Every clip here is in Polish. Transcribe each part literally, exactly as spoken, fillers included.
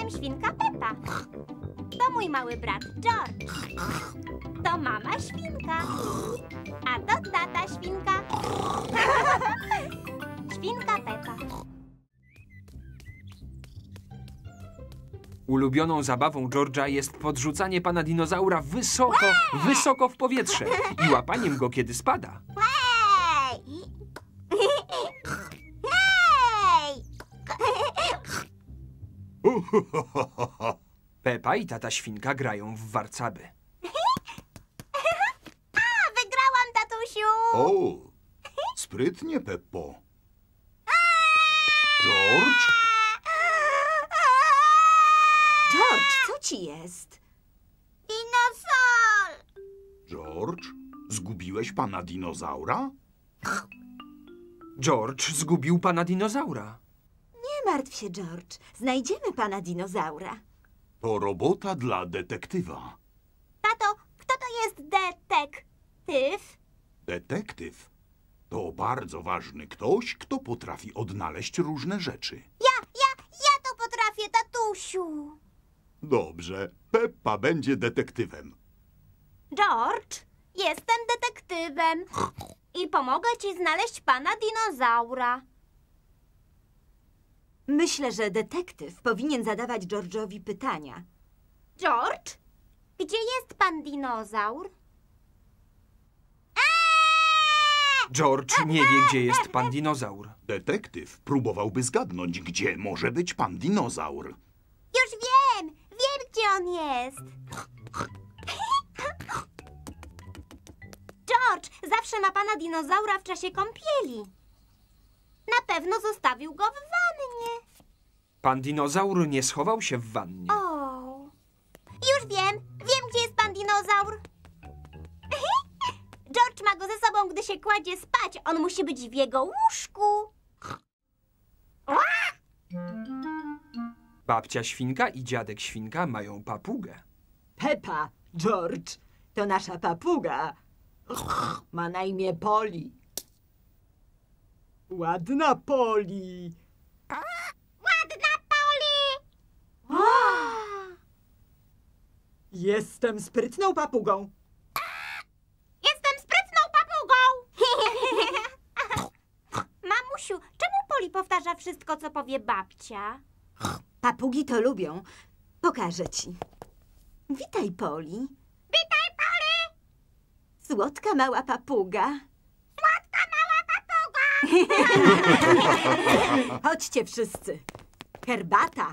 jestem świnka Pepa. To mój mały brat George. To mama świnka. A to tata świnka. Świnka Pepa. Ulubioną zabawą George'a jest podrzucanie pana dinozaura wysoko, wysoko w powietrze i łapaniem go, kiedy spada. Hej! Hej! Pepa i tata świnka grają w warcaby. A, wygrałam, tatusiu! O, sprytnie, Peppo. George? George, co ci jest? Dinozaur! George? Zgubiłeś pana dinozaura? George zgubił pana dinozaura. Nie martw się, George. Znajdziemy pana dinozaura. To robota dla detektywa. Tato, kto to jest detektyw? Detektyw to bardzo ważny ktoś, kto potrafi odnaleźć różne rzeczy. Ja, ja, ja to potrafię, tatusiu. Dobrze, Peppa będzie detektywem. George, jestem detektywem i pomogę ci znaleźć pana dinozaura. Myślę, że detektyw powinien zadawać George'owi pytania. George, gdzie jest pan dinozaur? George nie wie, gdzie jest pan dinozaur. Detektyw próbowałby zgadnąć, gdzie może być pan dinozaur. Już wiem, wiem, gdzie on jest. George zawsze ma pana dinozaura w czasie kąpieli. Na pewno zostawił go w wannie. Pan dinozaur nie schował się w wannie. O, już wiem, wiem, gdzie jest pan dinozaur. George ma go ze sobą, gdy się kładzie spać. On musi być w jego łóżku. Babcia świnka i dziadek świnka mają papugę. Pepa, George, to nasza papuga. Ma na imię Poli. Ładna Poli. Ładna Poli! Jestem sprytną papugą. Jestem sprytną papugą! Mamusiu, czemu Poli powtarza wszystko, co powie babcia? Papugi to lubią. Pokażę ci. Witaj, Poli. Witaj, Poli! Słodka mała papuga. Słodka mała papuga! Chodźcie wszyscy. Herbata.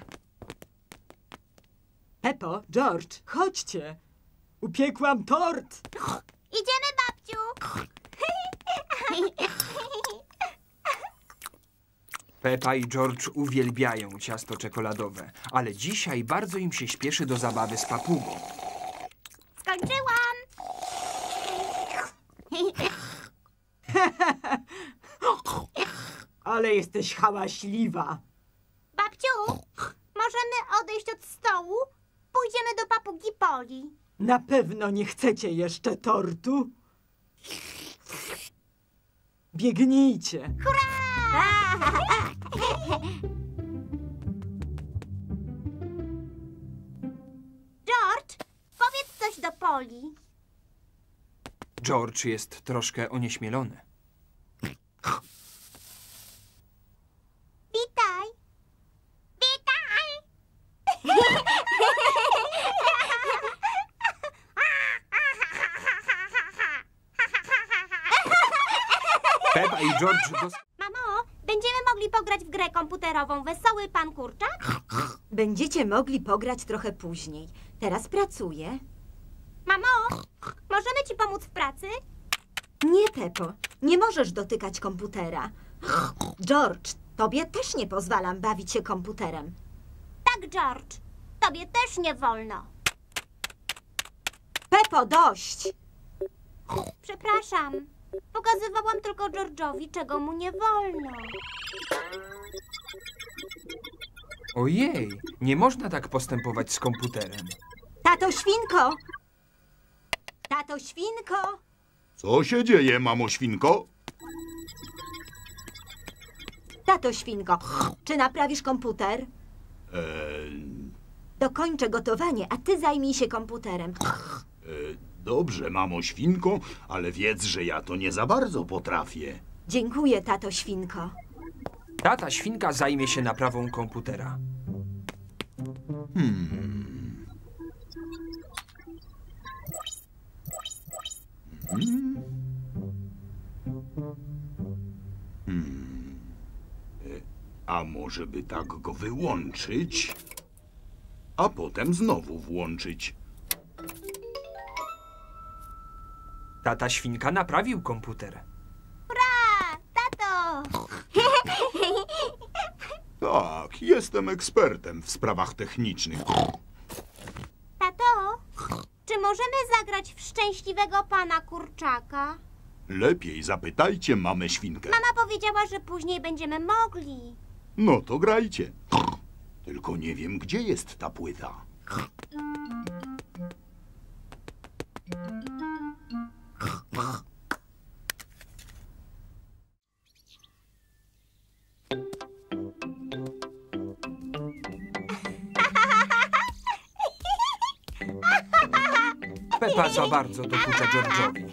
Pepo, George, chodźcie. Upiekłam tort. Idziemy, babciu! Pepa i George uwielbiają ciasto czekoladowe, ale dzisiaj bardzo im się śpieszy do zabawy z papugą. Skończyłam! Ale jesteś hałaśliwa. Babciu, możemy odejść od stołu? Pójdziemy do papugi Poli. Na pewno nie chcecie jeszcze tortu? Biegnijcie. George, powiedz coś do Poli. George jest troszkę onieśmielony. Witaj! Witaj! Pepa i George dos... Mamo, będziemy mogli pograć w grę komputerową Wesoły Pan Kurczak? Będziecie mogli pograć trochę później. Teraz pracuję. Mamo, możemy ci pomóc w pracy? Nie, Pepo. Nie możesz dotykać komputera. George, tobie też nie pozwalam bawić się komputerem. Tak, George. Tobie też nie wolno. Pepo, dość! Przepraszam. Pokazywałam tylko George'owi, czego mu nie wolno. Ojej, nie można tak postępować z komputerem. Tato świnko! Tato świnko! Co się dzieje, mamo świnko? Tato świnko, czy naprawisz komputer? Eee, Dokończę gotowanie, a ty zajmij się komputerem. E, dobrze, mamo świnko, ale wiedz, że ja to nie za bardzo potrafię. Dziękuję, tato świnko. Tata świnka zajmie się naprawą komputera. Hmm. Hmm. Hmm. E, A może by tak go wyłączyć, a potem znowu włączyć? Tata świnka naprawił komputer. Hurra! Tato! Tak, jestem ekspertem w sprawach technicznych. Tato, czy możemy zagrać w szczęśliwego pana kurczaka? Lepiej zapytajcie mamę świnkę. Mama powiedziała, że później będziemy mogli. No to grajcie. Tylko nie wiem, gdzie jest ta płyta. Pepa za bardzo dokucza George'owi.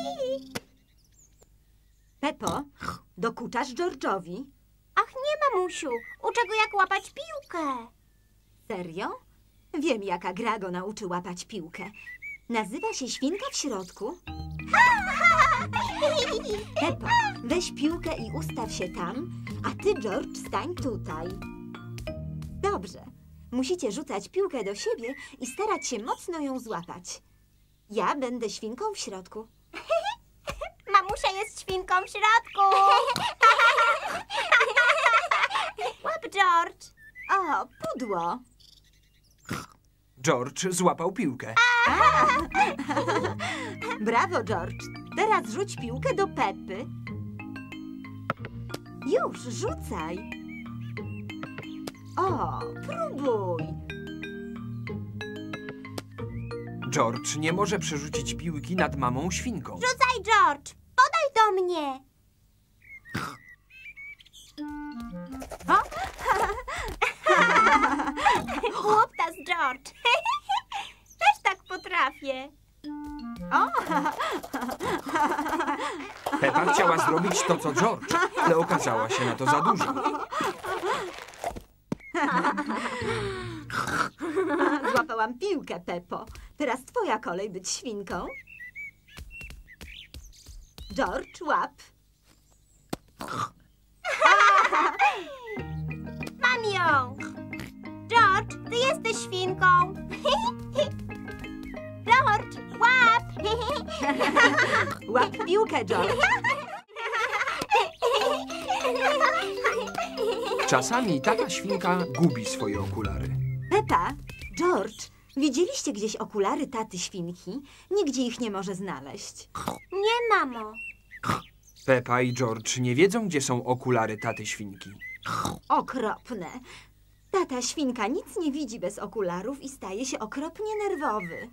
Pepo, dokuczasz George'owi? Ach nie, mamusiu. Uczę go, jak łapać piłkę. Serio? Wiem, jaka gra go nauczy łapać piłkę. Nazywa się Świnka w środku. Pepo, weź piłkę i ustaw się tam, a ty, George, stań tutaj. Dobrze. Musicie rzucać piłkę do siebie i starać się mocno ją złapać. Ja będę świnką w środku. Mamusia jest świnką w środku. Łap, George. O, pudło. George złapał piłkę. Brawo, George. Teraz rzuć piłkę do Peppy. Już, rzucaj. O, próbuj. George nie może przerzucić piłki nad mamą świnką. Rzucaj, George. Podaj do mnie. Chłoptas, George. Też tak potrafię. Pepa chciała zrobić to, co George, ale okazała się na to za duża. Złapałam piłkę, Peppo. Teraz twoja kolej być świnką. George, łap. Mam ją. George, ty jesteś świnką. George, łap. Łap piłkę, George. Czasami tata świnka gubi swoje okulary. Pepa, George, widzieliście gdzieś okulary taty świnki? Nigdzie ich nie może znaleźć. Nie, mamo. Pepa i George nie wiedzą, gdzie są okulary taty świnki. Okropne. Tata świnka nic nie widzi bez okularów i staje się okropnie nerwowy.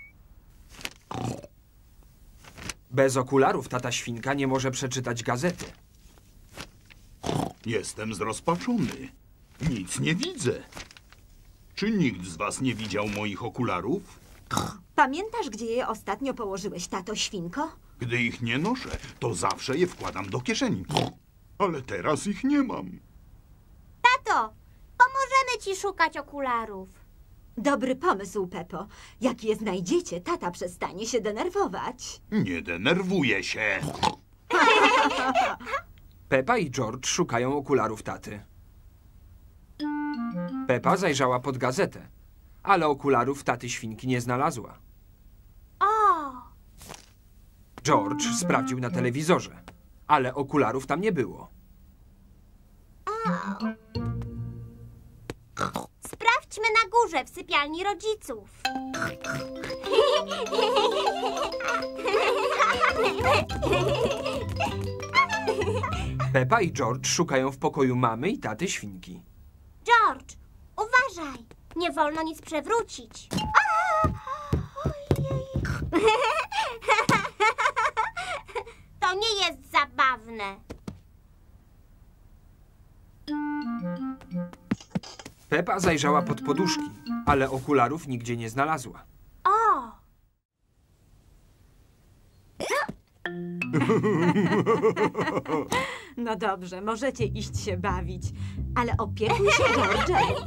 Bez okularów tata świnka nie może przeczytać gazety. Jestem zrozpaczony. Nic nie widzę. Czy nikt z was nie widział moich okularów? Pamiętasz, gdzie je ostatnio położyłeś, tato świnko? Gdy ich nie noszę, to zawsze je wkładam do kieszeni. Ale teraz ich nie mam. Tato, pomożemy ci szukać okularów. Dobry pomysł, Peppo. Jak je znajdziecie, tata przestanie się denerwować. Nie denerwuję się. Pepa i George szukają okularów taty. Pepa zajrzała pod gazetę, ale okularów taty świnki nie znalazła. O, George sprawdził na telewizorze, ale okularów tam nie było. sprawdźmy na górze w sypialni rodziców. Pepa i George szukają w pokoju mamy i taty świnki. George, uważaj. Nie wolno nic przewrócić. Ojej. To nie jest zabawne. Pepa zajrzała pod poduszki, ale okularów nigdzie nie znalazła. O! No dobrze, możecie iść się bawić, ale opiekuj się George'em.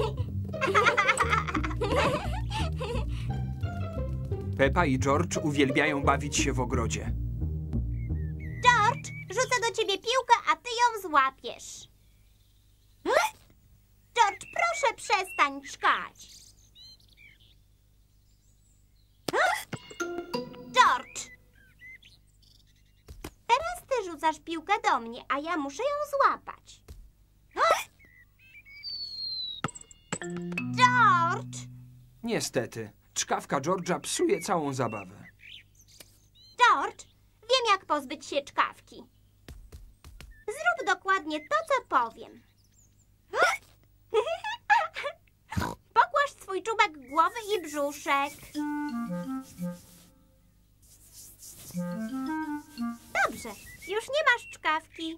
Pepa i George uwielbiają bawić się w ogrodzie. George, rzucę do ciebie piłkę, a ty ją złapiesz. George, proszę przestań czkać. George! Teraz ty rzucasz piłkę do mnie, a ja muszę ją złapać. George! Niestety, czkawka George'a psuje całą zabawę. George, wiem, jak pozbyć się czkawki. Zrób dokładnie to, co powiem. Pogłasz swój czubek głowy i brzuszek. Dobrze, już nie masz czkawki.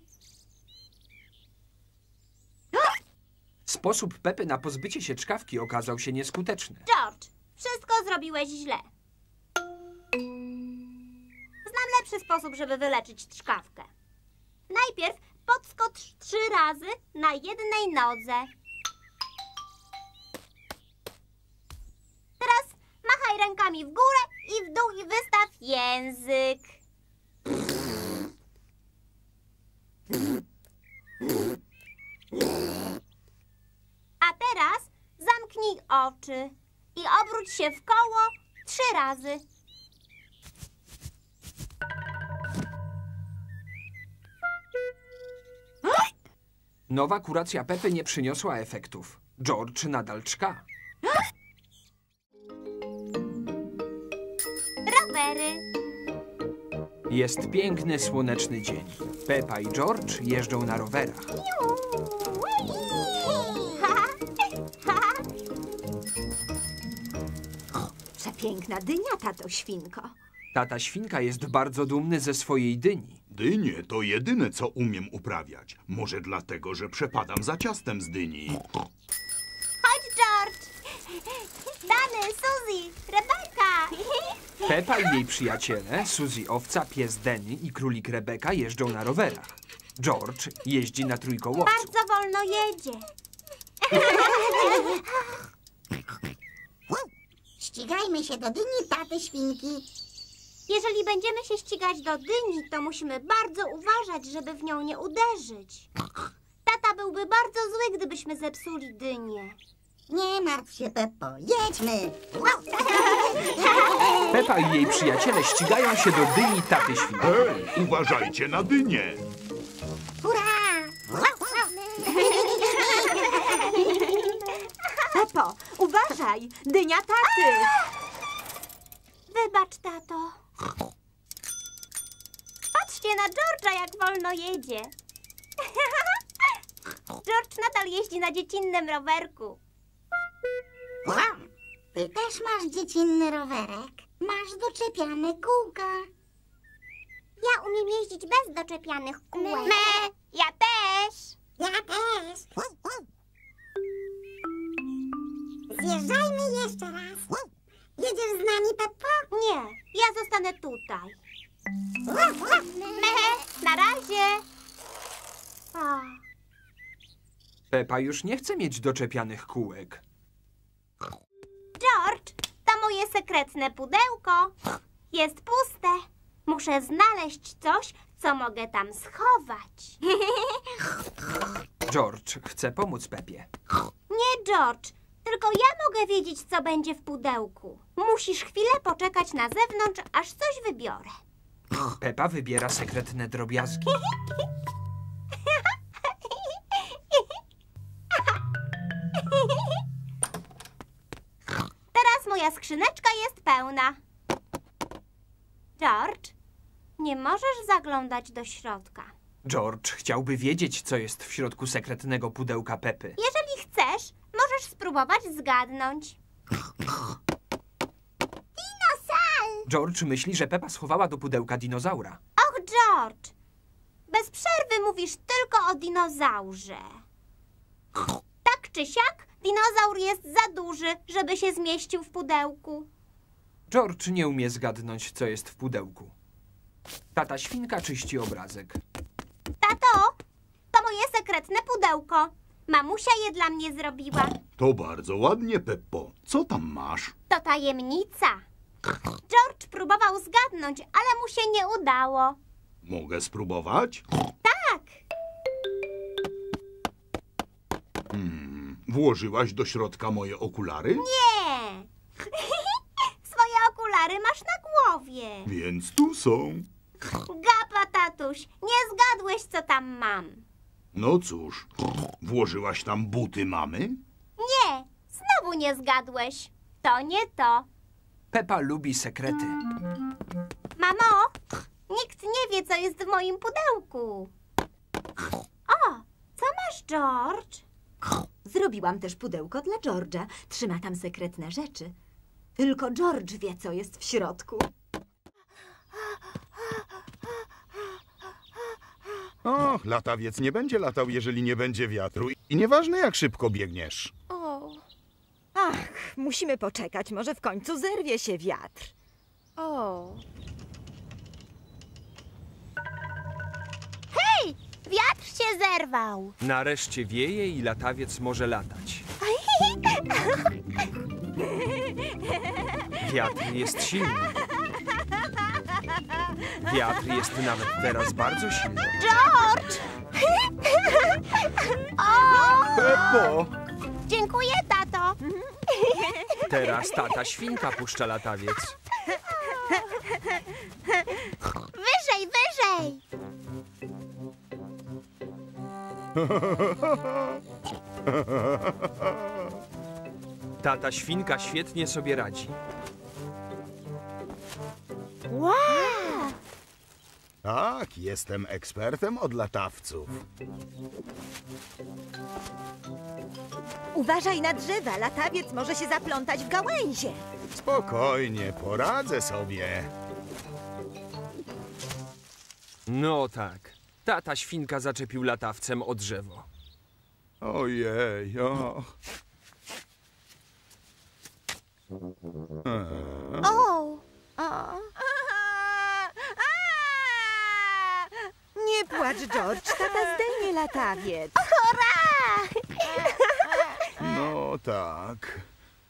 Sposób Pepy na pozbycie się czkawki okazał się nieskuteczny. George, wszystko zrobiłeś źle. Znam lepszy sposób, żeby wyleczyć czkawkę. Najpierw podskocz trzy razy na jednej nodze. Teraz machaj rękami w górę i w dół i wystaw język. A teraz zamknij oczy i obróć się w koło trzy razy. Nowa kuracja Pepy nie przyniosła efektów. George nadal czka. Rowery. Jest piękny, słoneczny dzień. Pepa i George jeżdżą na rowerach. Przepiękna dynia, tato świnko. Tata świnka jest bardzo dumny ze swojej dyni. Dynie to jedyne, co umiem uprawiać. Może dlatego, że przepadam za ciastem z dyni. Chodź, George. Dany, Suzy, Rebeka. Pepa i jej przyjaciele, Suzy owca, pies Denny i królik Rebeka jeżdżą na rowerach. George jeździ na trójkołowcu. Bardzo wolno jedzie. Ścigajmy się do dyni taty świnki. Jeżeli będziemy się ścigać do dyni, to musimy bardzo uważać, żeby w nią nie uderzyć. Tata byłby bardzo zły, gdybyśmy zepsuli dynię. Nie martw się, Peppo, jedźmy. Pepa i jej przyjaciele ścigają się do dyni taty świnki. Hej, uważajcie na dynię! Hurra! Peppo, uważaj! Dynia taty! Wybacz, tato. Patrzcie na George'a, jak wolno jedzie. George nadal jeździ na dziecinnym rowerku. Wow, ty też masz dziecinny rowerek. Masz doczepiane kółka. Ja umiem jeździć bez doczepianych kółek. Me, ja też. Ja też. Zjeżdżajmy jeszcze raz. Jedziesz z nami, Peppo? Nie, ja zostanę tutaj. Me, na razie. O. Pepa już nie chce mieć doczepianych kółek. George, to moje sekretne pudełko. Jest puste. Muszę znaleźć coś, co mogę tam schować. George chce pomóc Pepie. Nie, George. Tylko ja mogę wiedzieć, co będzie w pudełku. Musisz chwilę poczekać na zewnątrz, aż coś wybiorę. Pepa wybiera sekretne drobiazgi. Teraz moja skrzyneczka jest pełna. George, nie możesz zaglądać do środka. George chciałby wiedzieć, co jest w środku sekretnego pudełka Pepy. Jeżeli chcesz, możesz spróbować zgadnąć. Dinosaur! George myśli, że Pepa schowała do pudełka dinozaura. Och, George, bez przerwy mówisz tylko o dinozaurze. Tak czy siak, dinozaur jest za duży, żeby się zmieścił w pudełku. George nie umie zgadnąć, co jest w pudełku. Tata świnka czyści obrazek. Tato, to moje sekretne pudełko. Mamusia je dla mnie zrobiła. To bardzo ładnie, Peppo. Co tam masz? To tajemnica. George próbował zgadnąć, ale mu się nie udało. Mogę spróbować? Tak, Hmm, włożyłaś do środka moje okulary? nie. Swoje okulary masz na głowie. Więc tu są. Gapa, tatuś, nie zgadłeś, co tam mam. No cóż, włożyłaś tam buty mamy? Nie, znowu nie zgadłeś. To nie to. Pepa lubi sekrety. Mamo, nikt nie wie, co jest w moim pudełku. O, co masz, George? Zrobiłam też pudełko dla George'a. Trzyma tam sekretne rzeczy. Tylko George wie, co jest w środku. Och, latawiec nie będzie latał, jeżeli nie będzie wiatru. I nieważne, jak szybko biegniesz. O, Ach, musimy poczekać, może w końcu zerwie się wiatr. o. Hej, wiatr się zerwał. Nareszcie wieje i latawiec może latać. Wiatr jest silny. Wiatr jest nawet teraz bardzo silny. George! O, Peppo! dziękuję, tato. Teraz tata świnka puszcza latawiec. Wyżej, wyżej. Tata świnka świetnie sobie radzi. Wow. Tak, jestem ekspertem od latawców. Uważaj na drzewa, latawiec może się zaplątać w gałęzie. Spokojnie, poradzę sobie. No tak. Tata świnka zaczepił latawcem o drzewo. Ojej, o. O, O. Nie płacz, George, tata zdejmie latawiec. hurra! No tak.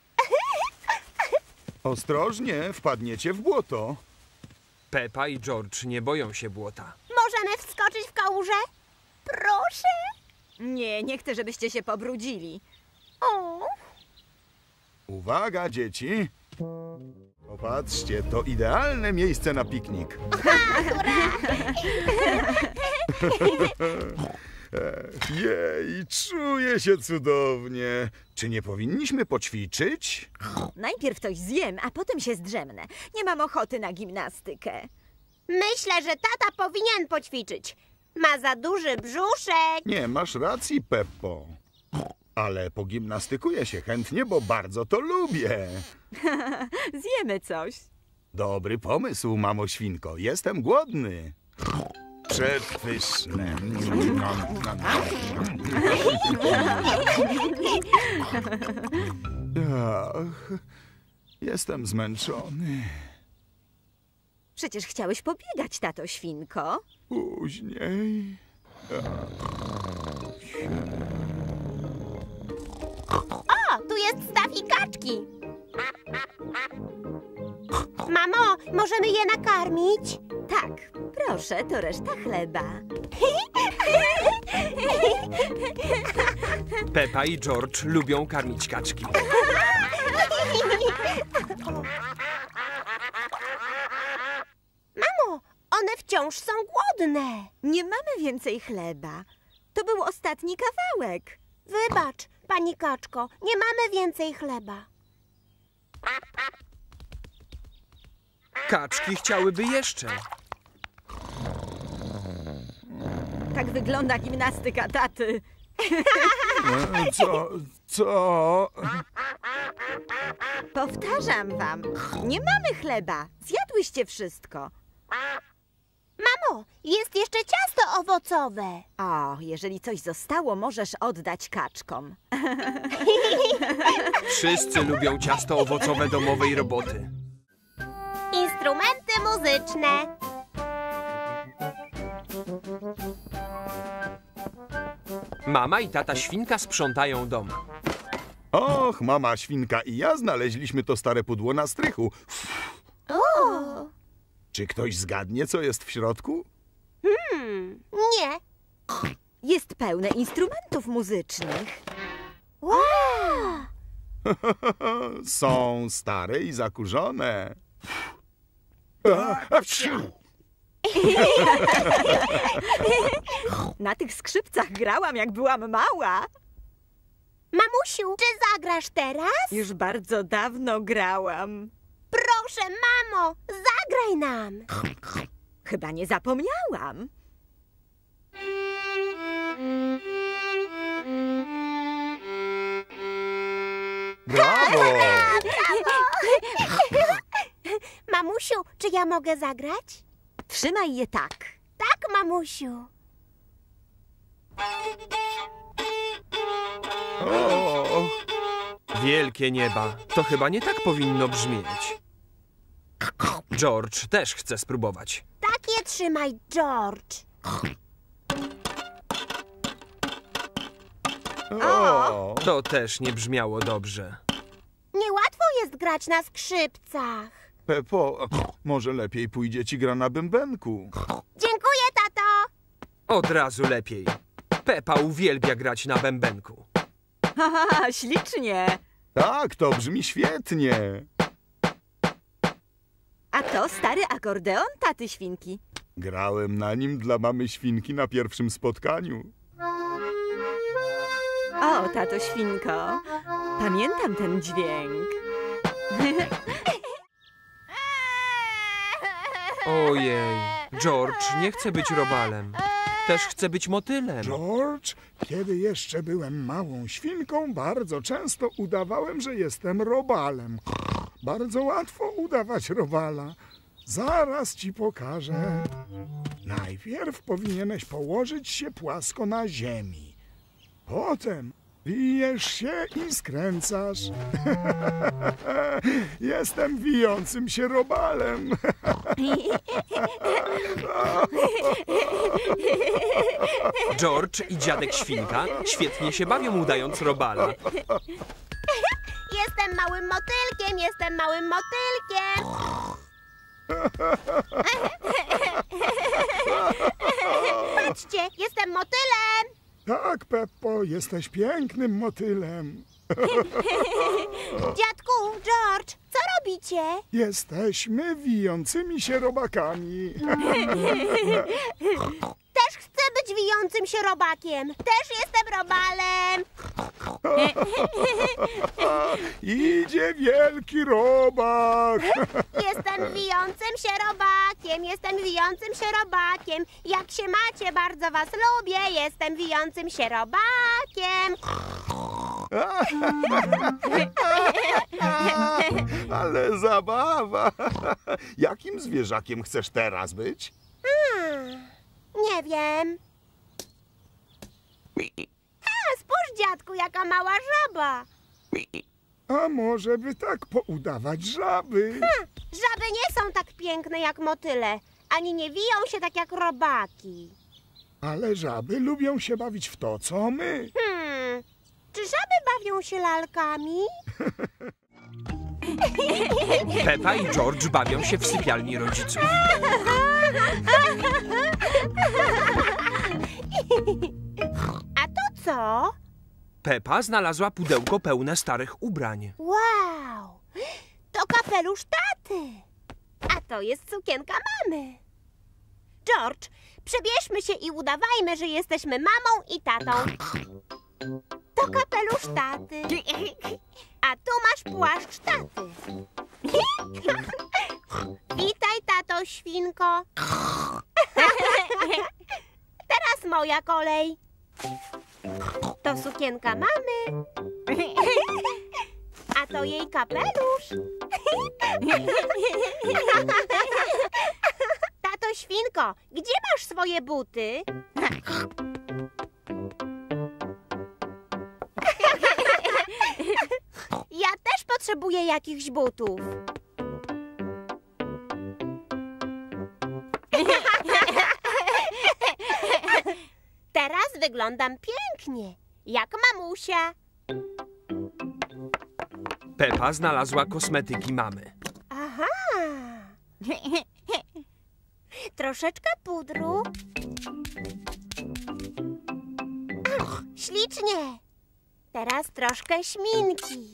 Ostrożnie, wpadniecie w błoto. Pepa i George nie boją się błota. Możemy wskoczyć w kałużę? Proszę. Nie, nie chcę, żebyście się pobrudzili. O, Uwaga, dzieci. Popatrzcie, to idealne miejsce na piknik. Ech, Jej, czuję się cudownie. Czy nie powinniśmy poćwiczyć? Najpierw coś zjem, a potem się zdrzemnę. Nie mam ochoty na gimnastykę. myślę, że tata powinien poćwiczyć. Ma za duży brzuszek. Nie, masz racji, Peppo. Ale pogimnastykuję się chętnie, bo bardzo to lubię. Zjemy coś. Dobry pomysł, mamo świnko. Jestem głodny. Przepyszne. Ach, jestem zmęczony. Przecież chciałeś pobiegać, tato świnko. Później. O, tu jest staw i kaczki. Mamo, możemy je nakarmić? Tak, proszę, to reszta chleba. Pepa i George lubią karmić kaczki. Mamo, one wciąż są głodne. Nie mamy więcej chleba. To był ostatni kawałek. Wybacz, pani kaczko, nie mamy więcej chleba. Kaczki chciałyby jeszcze. Tak wygląda gimnastyka taty. Co? Co? Powtarzam wam, nie mamy chleba. Zjadłyście wszystko. Mamo, O, jest jeszcze ciasto owocowe. O, jeżeli coś zostało, możesz oddać kaczkom. Wszyscy lubią ciasto owocowe domowej roboty. Instrumenty muzyczne. Mama i tata świnka sprzątają dom. Och, mama świnka i ja znaleźliśmy to stare pudło na strychu. O, Czy ktoś zgadnie, co jest w środku? nie. Jest pełne instrumentów muzycznych. Wow. Są stare i zakurzone. A, a, psiu! Na tych skrzypcach grałam, jak byłam mała. Mamusiu, czy zagrasz teraz? Już bardzo dawno grałam. Proszę, mamo, zagraj nam. Chyba nie zapomniałam. Brawo! Mamusiu, czy ja mogę zagrać? Trzymaj je tak. Tak, mamusiu. O, Wielkie nieba. To chyba nie tak powinno brzmieć. George też chce spróbować. Tak je trzymaj, George. o. To też nie brzmiało dobrze. Niełatwo jest grać na skrzypcach. Pepo, może lepiej pójdzie ci gra na bębenku. Dziękuję, tato. Od razu lepiej. Pepa uwielbia grać na bębenku. Haha, ślicznie. Tak, to brzmi świetnie. A to stary akordeon taty świnki. Grałem na nim dla mamy świnki na pierwszym spotkaniu. O, tato świnko. Pamiętam ten dźwięk. Ojej, George nie chce być robalem. Też chce być motylem. George, kiedy jeszcze byłem małą świnką, bardzo często udawałem, że jestem robalem. Bardzo łatwo udawać robala. Zaraz ci pokażę. Najpierw powinieneś położyć się płasko na ziemi. Potem wijesz się i skręcasz. Jestem wijącym się robalem. George i dziadek świnka świetnie się bawią udając robala. Jestem małym motylkiem, jestem małym motylkiem. Patrzcie, jestem motylem. Tak, Peppo, jesteś pięknym motylem. Dziadku, George, co robicie? Jesteśmy wijącymi się robakami. Też chcę być wijącym się robakiem. Też jestem robalem. Idzie wielki robak. Jestem wijącym się robakiem, jestem wijącym się robakiem. Jak się macie, bardzo was lubię. Jestem wijącym się robakiem. Ale zabawa. Jakim zwierzakiem chcesz teraz być? Hmm, nie wiem. A, spójrz, dziadku, jaka mała żaba. A może by tak poudawać żaby? Ha, żaby nie są tak piękne jak motyle, ani nie wiją się tak jak robaki. Ale żaby lubią się bawić w to, co my. Hmm, czy żaby bawią się lalkami? Pepa i George bawią się w sypialni rodziców. A to co? Pepa znalazła pudełko pełne starych ubrań. Wow, to kapelusz taty. A to jest sukienka mamy. George, przebierzmy się i udawajmy, że jesteśmy mamą i tatą. To kapelusz taty. A tu masz płaszcz taty. Witaj, tato świnko. Teraz moja kolej. To sukienka mamy. A to jej kapelusz. Tato świnko. świnko, gdzie masz swoje buty? Ja też potrzebuję jakichś butów. Teraz wyglądam pięknie, jak mamusia. Pepa znalazła kosmetyki mamy. Aha. Troszeczkę pudru. Ach, ślicznie. Teraz troszkę śminki.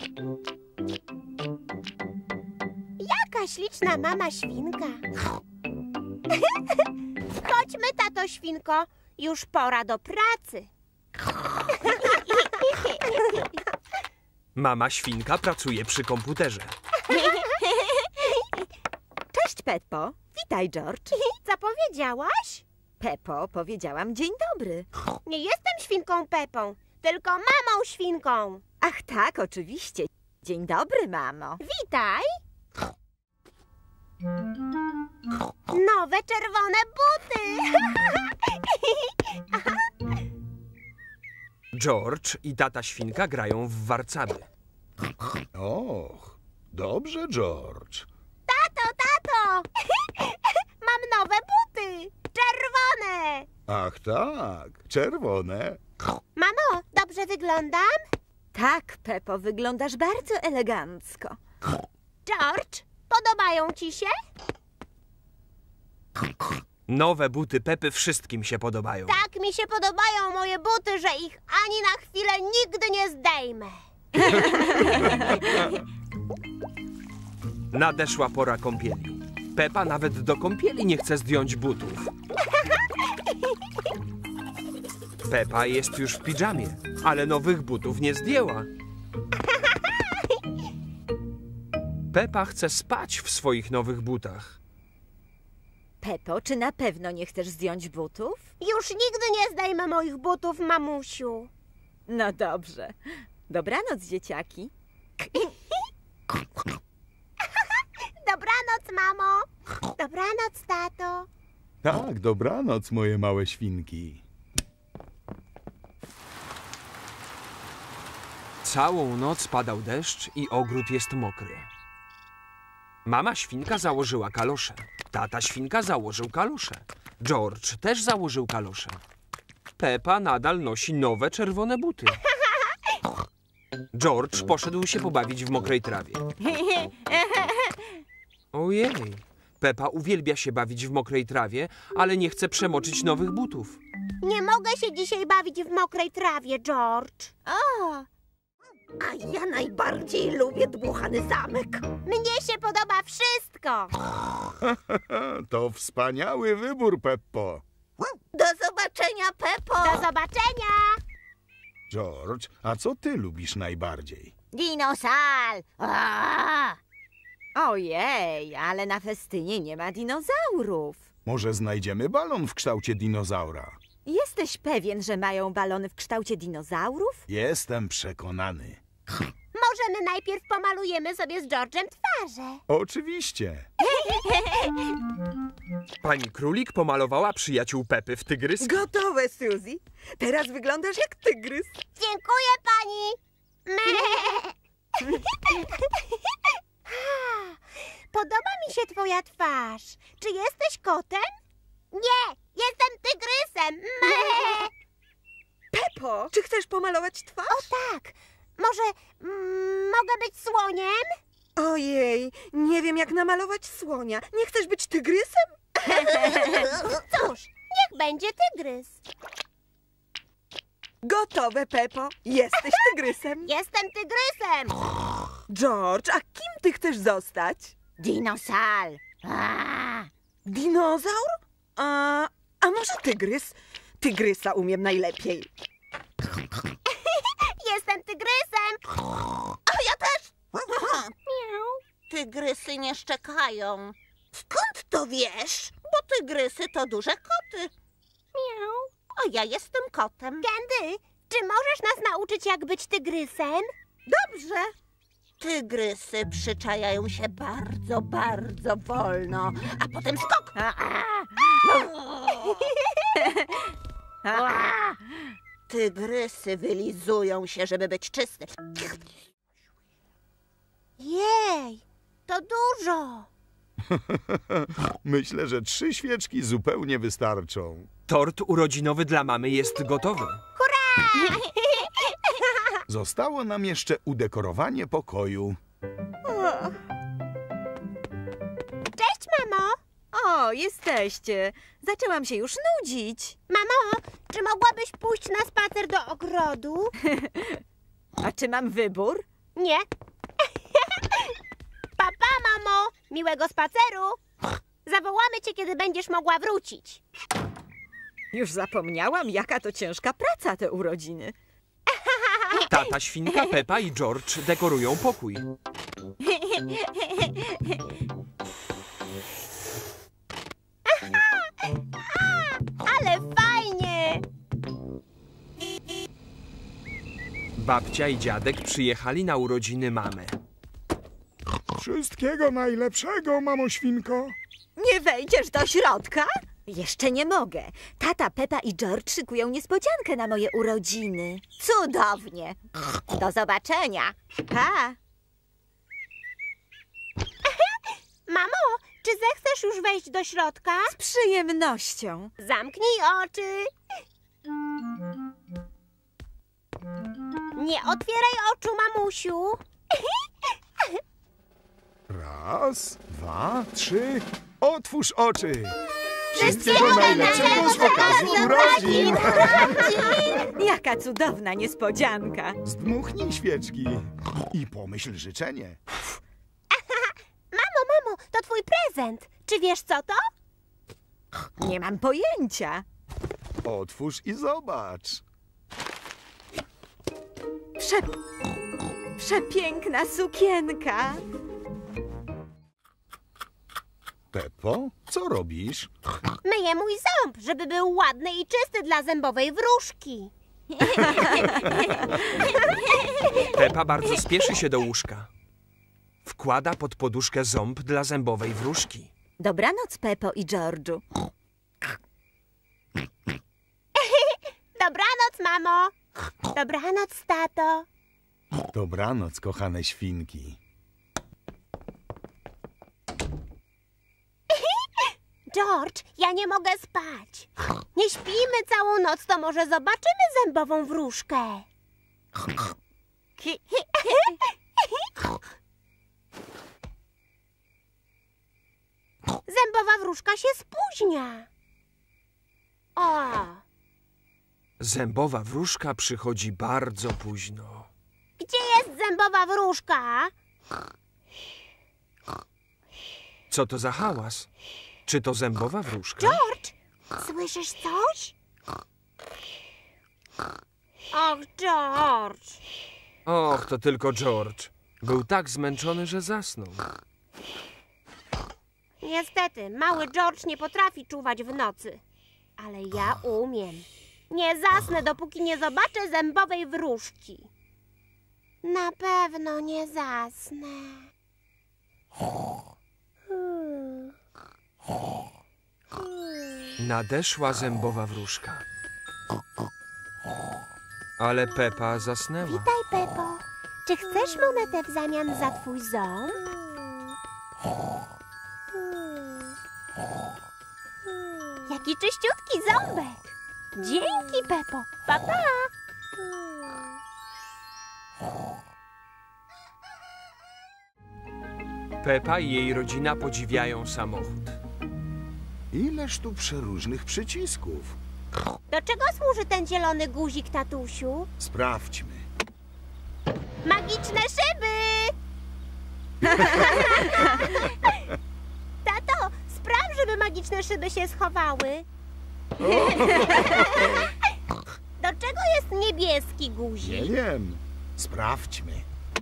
Jaka śliczna mama świnka. Chodźmy, tato świnko. Już pora do pracy. Mama świnka pracuje przy komputerze. Cześć, Peppo. Witaj, George. Co powiedziałaś? Peppo, powiedziałam dzień dobry. Nie jestem świnką Pepą, tylko mamą świnką. Ach tak, oczywiście. Dzień dobry, mamo. Witaj. Nowe czerwone buty. George i tata świnka grają w warcaby. Och, dobrze, George. Tato, tato. Mam nowe buty. Czerwone. Ach tak, czerwone. Mamo, dobrze wyglądam? Tak, Peppo, wyglądasz bardzo elegancko. George, podobają ci się? Nowe buty Pepy wszystkim się podobają. Tak mi się podobają moje buty, że ich ani na chwilę nigdy nie zdejmę. Nadeszła pora kąpieli. Pepa nawet do kąpieli nie chce zdjąć butów. Pepa jest już w piżamie, ale nowych butów nie zdjęła. Pepa chce spać w swoich nowych butach. Peppo, czy na pewno nie chcesz zdjąć butów? Już nigdy nie zdejmę moich butów, mamusiu. No dobrze. Dobranoc, dzieciaki. Dobranoc, mamo. Dobranoc, tato. Tak, dobranoc, moje małe świnki. Całą noc padał deszcz i ogród jest mokry. Mama świnka założyła kalosze. Tata świnka założył kalosze. George też założył kalosze. Pepa nadal nosi nowe czerwone buty. George poszedł się pobawić w mokrej trawie. Ojej, Pepa uwielbia się bawić w mokrej trawie, ale nie chce przemoczyć nowych butów. Nie mogę się dzisiaj bawić w mokrej trawie, George. O, A ja najbardziej lubię dmuchany zamek. mnie się podoba wszystko. To wspaniały wybór, Peppo. Do zobaczenia, Peppo. Do zobaczenia. George, a co ty lubisz najbardziej? Dinosal. A! Ojej, ale na festynie nie ma dinozaurów. Może znajdziemy balon w kształcie dinozaura? Jesteś pewien, że mają balony w kształcie dinozaurów? Jestem przekonany. Może my najpierw pomalujemy sobie z George'em twarze. Oczywiście. Pani Królik pomalowała przyjaciół Pepy w tygrys. Gotowe, Suzy. Teraz wyglądasz jak tygrys. Dziękuję, pani. Me. Podoba mi się twoja twarz. Czy jesteś kotem? Nie, jestem tygrysem. Me. Peppo, czy chcesz pomalować twarz? O tak. Może mm, mogę być słoniem? Ojej, nie wiem jak namalować słonia. Nie chcesz być tygrysem? Cóż, niech będzie tygrys. Gotowe, Peppo. Jesteś tygrysem. Jestem tygrysem. George, a kim ty chcesz zostać? Dinosal. A! Dinozaur? A, a może tygrys? Tygrysa umiem najlepiej. Jestem tygrysem. A ja też. Tygrysy nie szczekają. Skąd to wiesz? Bo tygrysy to duże koty. Miau. A ja jestem kotem. Candy, czy możesz nas nauczyć, jak być tygrysem? Dobrze. Tygrysy przyczajają się bardzo, bardzo wolno, a potem skok. Tygrysy wylizują się, żeby być czyste. Jej, to dużo. Myślę, że trzy świeczki zupełnie wystarczą. Tort urodzinowy dla mamy jest gotowy. Zostało nam jeszcze udekorowanie pokoju. Cześć, mamo. O, jesteście. Zaczęłam się już nudzić. Mamo, czy mogłabyś pójść na spacer do ogrodu? A czy mam wybór? Nie. Papa, mamo. Miłego spaceru. Zawołamy cię, kiedy będziesz mogła wrócić. Już zapomniałam, jaka to ciężka praca te urodziny. Tata świnka Pepa i George dekorują pokój. Ale fajnie! Babcia i dziadek przyjechali na urodziny mamy. Wszystkiego najlepszego, mamo świnko. Nie wejdziesz do środka? Jeszcze nie mogę. Tata, Pepa i George szykują niespodziankę na moje urodziny. Cudownie. Do zobaczenia. Pa. Mamo, czy zechcesz już wejść do środka? Z przyjemnością. Zamknij oczy. Nie otwieraj oczu, mamusiu. Raz, dwa, trzy. Otwórz oczy. Wszystkiego najlepszego z okazji urodzin. Jaka cudowna niespodzianka. Zdmuchnij świeczki i pomyśl życzenie. Mamo, mamo, to twój prezent. Czy wiesz, co to? Nie mam pojęcia. Otwórz i zobacz. Prze... Przepiękna sukienka. Peppo, co robisz? Myję mój ząb, żeby był ładny i czysty dla zębowej wróżki. Pepa bardzo spieszy się do łóżka. Wkłada pod poduszkę ząb dla zębowej wróżki. Dobranoc, Peppo i George'u. Dobranoc, mamo. Dobranoc, tato. Dobranoc, kochane świnki. George, ja nie mogę spać. Nie śpimy całą noc, to może zobaczymy zębową wróżkę. Zębowa wróżka się spóźnia. O! Zębowa wróżka przychodzi bardzo późno. Gdzie jest zębowa wróżka? Co to za hałas? Czy to zębowa wróżka? George, słyszysz coś? Och, George. Och, to tylko George. Był tak zmęczony, że zasnął. Niestety, mały George nie potrafi czuwać w nocy. Ale ja umiem. Nie zasnę, dopóki nie zobaczę zębowej wróżki. Na pewno nie zasnę. Hmm. Nadeszła zębowa wróżka. Ale Pepa zasnęła. Witaj, Peppo. Czy chcesz monetę w zamian za twój ząb? Jaki czyściutki ząbek. Dzięki, Peppo. Pa, pa. Pepa i jej rodzina podziwiają samochód. Ileż tu przeróżnych przycisków. Do czego służy ten zielony guzik, tatusiu? Sprawdźmy. Magiczne szyby! Tato, spraw, żeby magiczne szyby się schowały. Do czego jest niebieski guzik? Nie wiem. Sprawdźmy.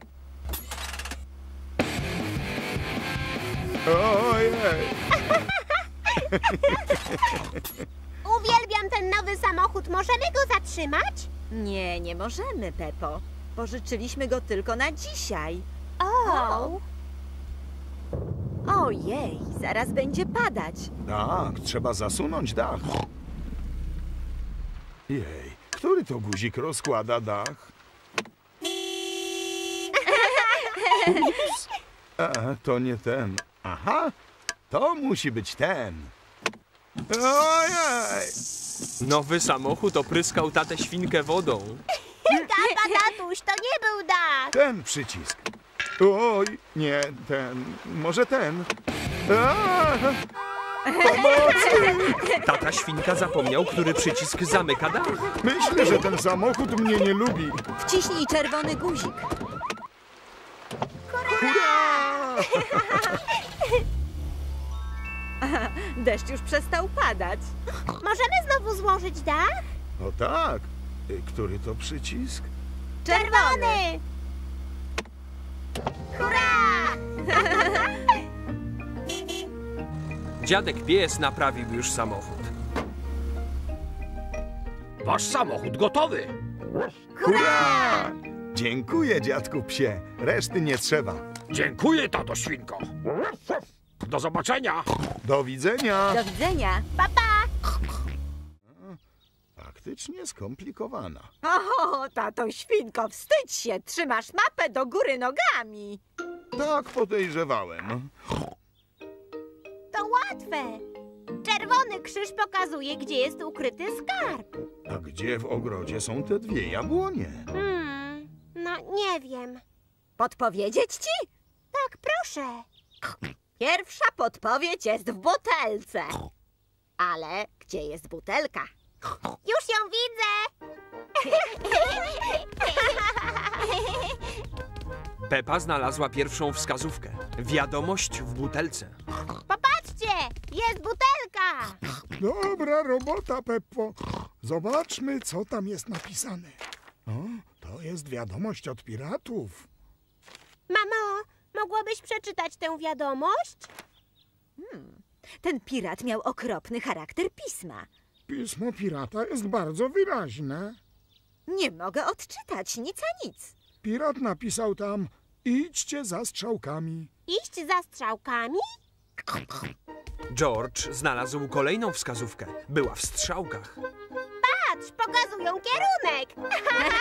Ojej! Uwielbiam ten nowy samochód. Możemy go zatrzymać? Nie, nie możemy, Peppo. Pożyczyliśmy go tylko na dzisiaj. O! Ojej, zaraz będzie padać. Tak, trzeba zasunąć dach. Jej, który to guzik rozkłada dach? Ups. E, to nie ten. Aha, to musi być ten. Ojej! Nowy samochód opryskał tatę świnkę wodą. Tata, tatuś, to nie był dach. Ten przycisk. Oj, nie ten. Może ten. A, pomocy! Tata świnka zapomniał, który przycisk zamyka dach. Myślę, że ten samochód mnie nie lubi. Wciśnij czerwony guzik. Hurra! Deszcz już przestał padać. Możemy znowu złożyć dach? O tak. Y, Który to przycisk? Czerwony! Hurra! Dziadek pies naprawił już samochód. Wasz samochód gotowy. Hurra! Dziękuję, dziadku psie. Reszty nie trzeba. Dziękuję, tato świnko. Do zobaczenia. Do widzenia. Do widzenia. Pa, pa! Faktycznie skomplikowana. O, tato świnko, wstydź się. Trzymasz mapę do góry nogami. Tak podejrzewałem. To łatwe. Czerwony krzyż pokazuje, gdzie jest ukryty skarb. A gdzie w ogrodzie są te dwie jabłonie? Hmm, no nie wiem. Podpowiedzieć ci? Tak, proszę. Pierwsza podpowiedź jest w butelce. Ale gdzie jest butelka? Już ją widzę. Pepa znalazła pierwszą wskazówkę. Wiadomość w butelce. Popatrzcie, jest butelka. Dobra robota, Peppo. Zobaczmy, co tam jest napisane. O, to jest wiadomość od piratów. Mamo, mogłabyś przeczytać tę wiadomość? Hmm. Ten pirat miał okropny charakter pisma. Pismo pirata jest bardzo wyraźne. Nie mogę odczytać nic a nic. Pirat napisał tam: idźcie za strzałkami. Iść za strzałkami? George znalazł kolejną wskazówkę. Była w strzałkach. Patrz, pokazują kierunek.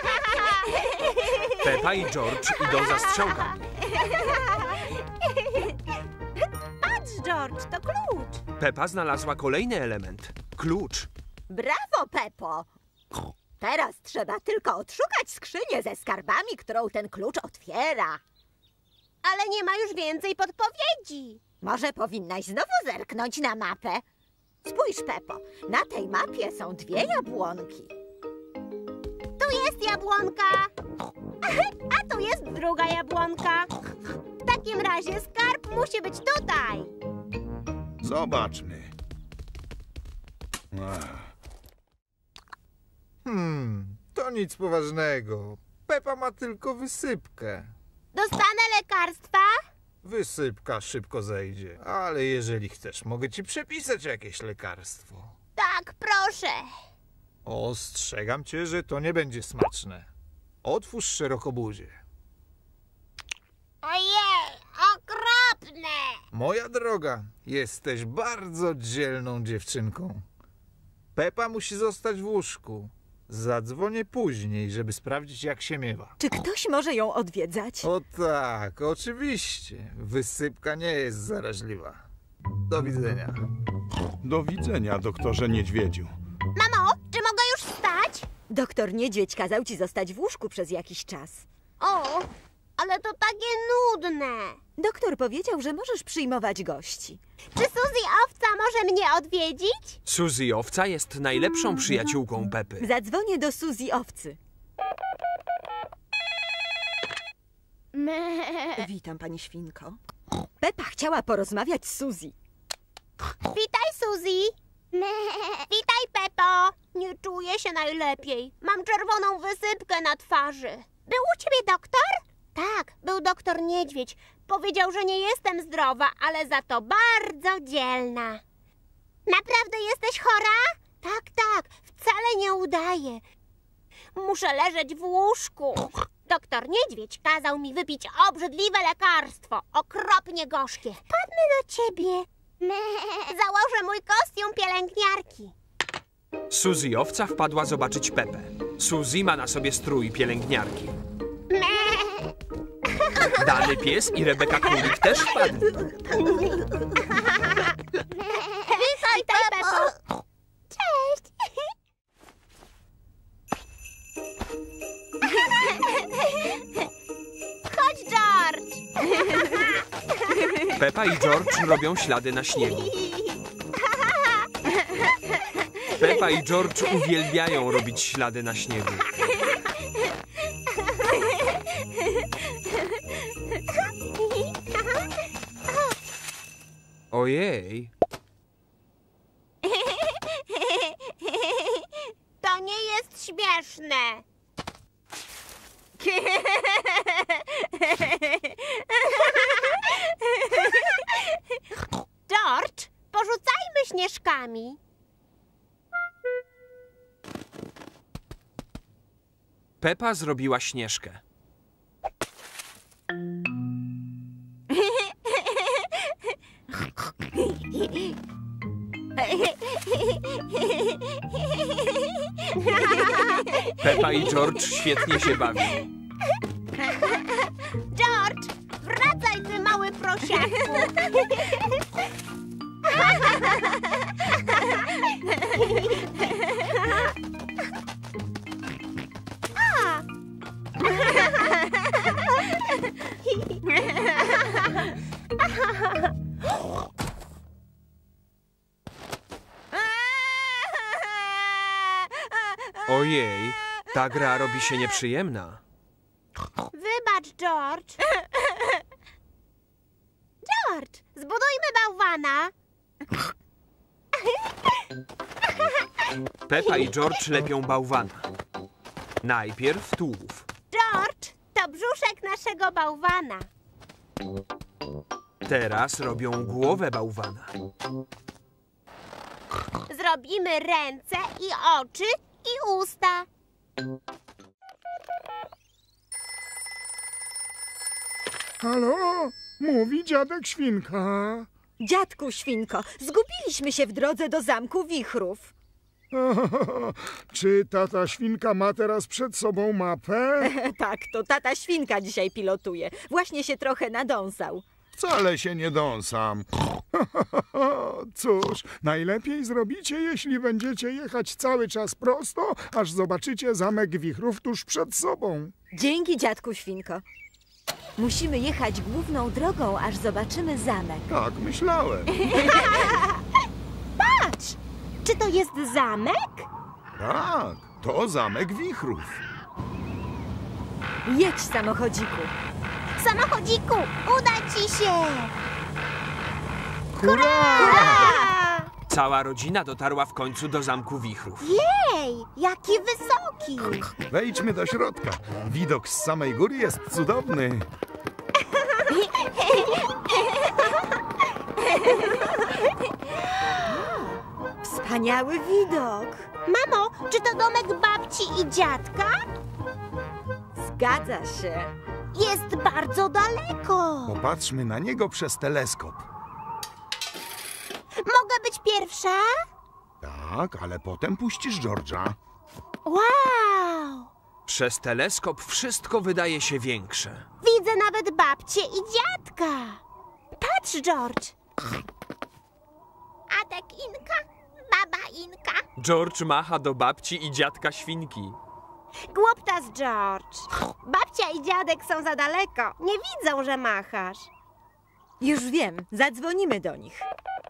Pepa i George idą za strzałkami. Patrz, George, to klucz. Pepa znalazła kolejny element. Klucz. Brawo, Peppo! Teraz trzeba tylko odszukać skrzynię ze skarbami, którą ten klucz otwiera. Ale nie ma już więcej podpowiedzi. Może powinnaś znowu zerknąć na mapę? Spójrz, Peppo, na tej mapie są dwie jabłonki. Tu jest jabłonka, a tu jest druga jabłonka. W takim razie skarb musi być tutaj. Zobaczmy. Ach. Hmm, to nic poważnego. Pepa ma tylko wysypkę. Dostanę lekarstwa? Wysypka szybko zejdzie, ale jeżeli chcesz, mogę ci przepisać jakieś lekarstwo. Tak, proszę. Ostrzegam cię, że to nie będzie smaczne. Otwórz szeroko buzię. Ojej, okropne. Moja droga, jesteś bardzo dzielną dziewczynką. Pepa musi zostać w łóżku. Zadzwonię później, żeby sprawdzić, jak się miewa. Czy ktoś może ją odwiedzać? O tak, oczywiście. Wysypka nie jest zaraźliwa. Do widzenia. Do widzenia, doktorze Niedźwiedziu. Mamo, czy mogę już wstać? Doktor Niedźwiedź kazał ci zostać w łóżku przez jakiś czas. O, ale to takie nudne. Doktor powiedział, że możesz przyjmować gości. Czy Suzy Owca może mnie odwiedzić? Suzy Owca jest najlepszą przyjaciółką Pepy. Zadzwonię do Suzy Owcy. Witam, pani świnko. Pepa chciała porozmawiać z Suzy. Witaj, Suzy. Witaj, Peppo. Nie czuję się najlepiej. Mam czerwoną wysypkę na twarzy. Był u ciebie doktor? Tak, był doktor Niedźwiedź. Powiedział, że nie jestem zdrowa, ale za to bardzo dzielna. Naprawdę jesteś chora? Tak, tak. Wcale nie udaję. Muszę leżeć w łóżku. Doktor Niedźwiedź kazał mi wypić obrzydliwe lekarstwo, okropnie gorzkie. Padnę do ciebie. Założę mój kostium pielęgniarki. Suzy owca wpadła zobaczyć Pepę. Suzy ma na sobie strój pielęgniarki. Dany pies i Rebeka Królik też wpadli. Witaj, Pepo. Cześć. Chodź, George. Pepa i George robią ślady na śniegu. Pepa i George uwielbiają robić ślady na śniegu. Ojej. To nie jest śmieszne. George, porzucajmy śnieżkami. Pepa zrobiła Śnieżkę. Pepa i George świetnie się bawią. George, wracaj, ty mały prosiaku. Ojej, ta gra robi się nieprzyjemna. Wybacz, George. George, zbudujmy bałwana. Pepa i George lepią bałwana. Najpierw tułów. George, to brzuszek naszego bałwana. Teraz robią głowę bałwana. Zrobimy ręce i oczy i usta. Halo? Mówi dziadek Świnka. Dziadku Świnko, zgubiliśmy się w drodze do Zamku Wichrów. Czy tata Świnka ma teraz przed sobą mapę? Tak, to tata Świnka dzisiaj pilotuje. Właśnie się trochę nadąsał. Wcale się nie dąsam. Cóż, najlepiej zrobicie, jeśli będziecie jechać cały czas prosto, aż zobaczycie Zamek Wichrów tuż przed sobą. Dzięki, dziadku Świnko. Musimy jechać główną drogą, aż zobaczymy zamek. Tak myślałem. Patrz! Czy to jest zamek? Tak, to Zamek Wichrów. Jedź, samochodziku. Samochodziku, uda ci się! Hurra! Hurra! Cała rodzina dotarła w końcu do Zamku Wichrów. Jej, jaki wysoki! Wejdźmy do środka. Widok z samej góry jest cudowny. Wspaniały widok. Mamo, czy to domek babci i dziadka? Zgadza się. Jest bardzo daleko. Popatrzmy na niego przez teleskop. Mogę być pierwsza? Tak, ale potem puścisz George'a. Wow! Przez teleskop wszystko wydaje się większe. Widzę nawet babcię i dziadka. Patrz, George. Adek Inka, baba Inka. George macha do babci i dziadka Świnki. Głuptas, George. Babcia i dziadek są za daleko. Nie widzą, że machasz. Już wiem, zadzwonimy do nich.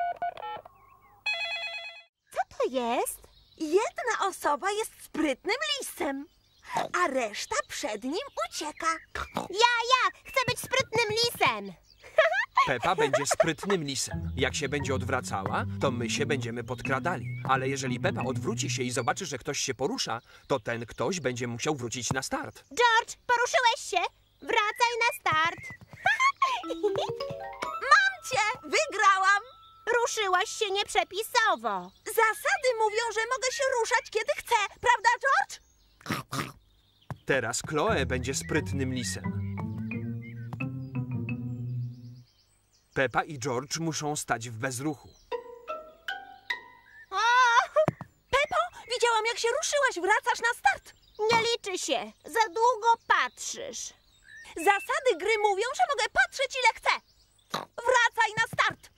Co to jest? Jedna osoba jest sprytnym lisem, a reszta przed nim ucieka. Ja, ja! Chcę być sprytnym lisem! Pepa będzie sprytnym lisem. Jak się będzie odwracała, to my się będziemy podkradali. Ale jeżeli Pepa odwróci się i zobaczy, że ktoś się porusza, to ten ktoś będzie musiał wrócić na start. George, poruszyłeś się? Wracaj na start! Mam cię! Wygrałam! Ruszyłaś się nieprzepisowo. Zasady mówią, że mogę się ruszać, kiedy chcę. Prawda, George? Teraz Chloe będzie sprytnym lisem. Pepa i George muszą stać w bezruchu. Pepo, widziałam, jak się ruszyłaś. Wracasz na start. Nie liczy się. Za długo patrzysz. Zasady gry mówią, że mogę patrzeć ile chcę. Wracaj na start.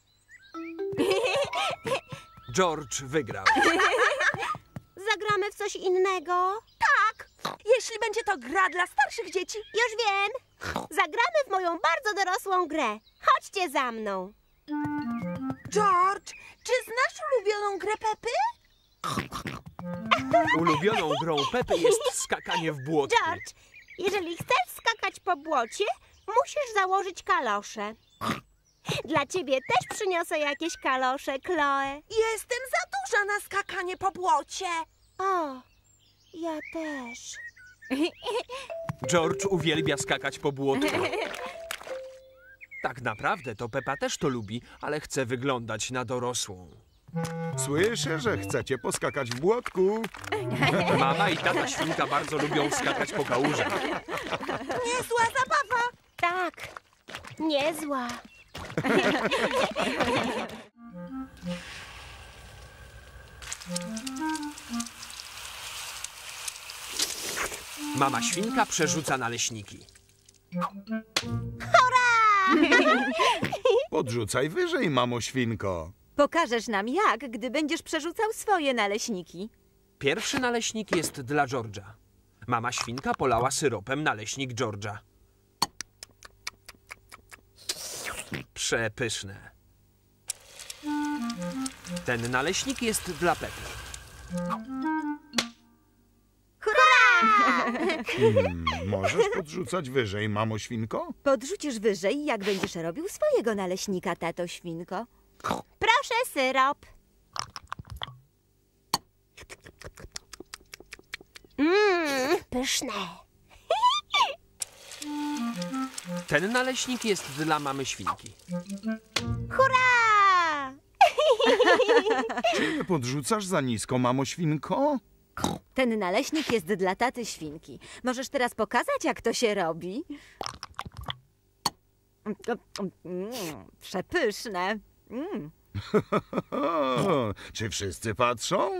George wygrał. Zagramy w coś innego? Tak, jeśli będzie to gra dla starszych dzieci. Już wiem. Zagramy w moją bardzo dorosłą grę. Chodźcie za mną. George, czy znasz ulubioną grę Pepy? Ulubioną grą Pepy jest skakanie w błotku. George, jeżeli chcesz skakać po błocie, musisz założyć kalosze. Dla ciebie też przyniosę jakieś kalosze, Chloe. Jestem za duża na skakanie po błocie. O, ja też. George uwielbia skakać po błotku. Tak naprawdę to Pepa też to lubi, ale chce wyglądać na dorosłą. Słyszę, że chcecie poskakać w błotku. Mama i tata świnka bardzo lubią skakać po kałużach. Niezła zabawa. Tak, niezła. Mama świnka przerzuca naleśniki. Podrzucaj wyżej, mamo świnko. Pokażesz nam jak, gdy będziesz przerzucał swoje naleśniki. Pierwszy naleśnik jest dla George'a. Mama świnka polała syropem naleśnik George'a. Przepyszne. Ten naleśnik jest dla Pepy. Hmm, możesz podrzucać wyżej, mamo świnko? Podrzucisz wyżej, jak będziesz robił swojego naleśnika, tato świnko. Proszę syrop. Mmm, pyszne. Ten naleśnik jest dla mamy świnki. Hurra! Czy nie podrzucasz za nisko, mamo świnko? Ten naleśnik jest dla taty świnki. Możesz teraz pokazać, jak to się robi? Mm, przepyszne. Mm. Czy wszyscy patrzą?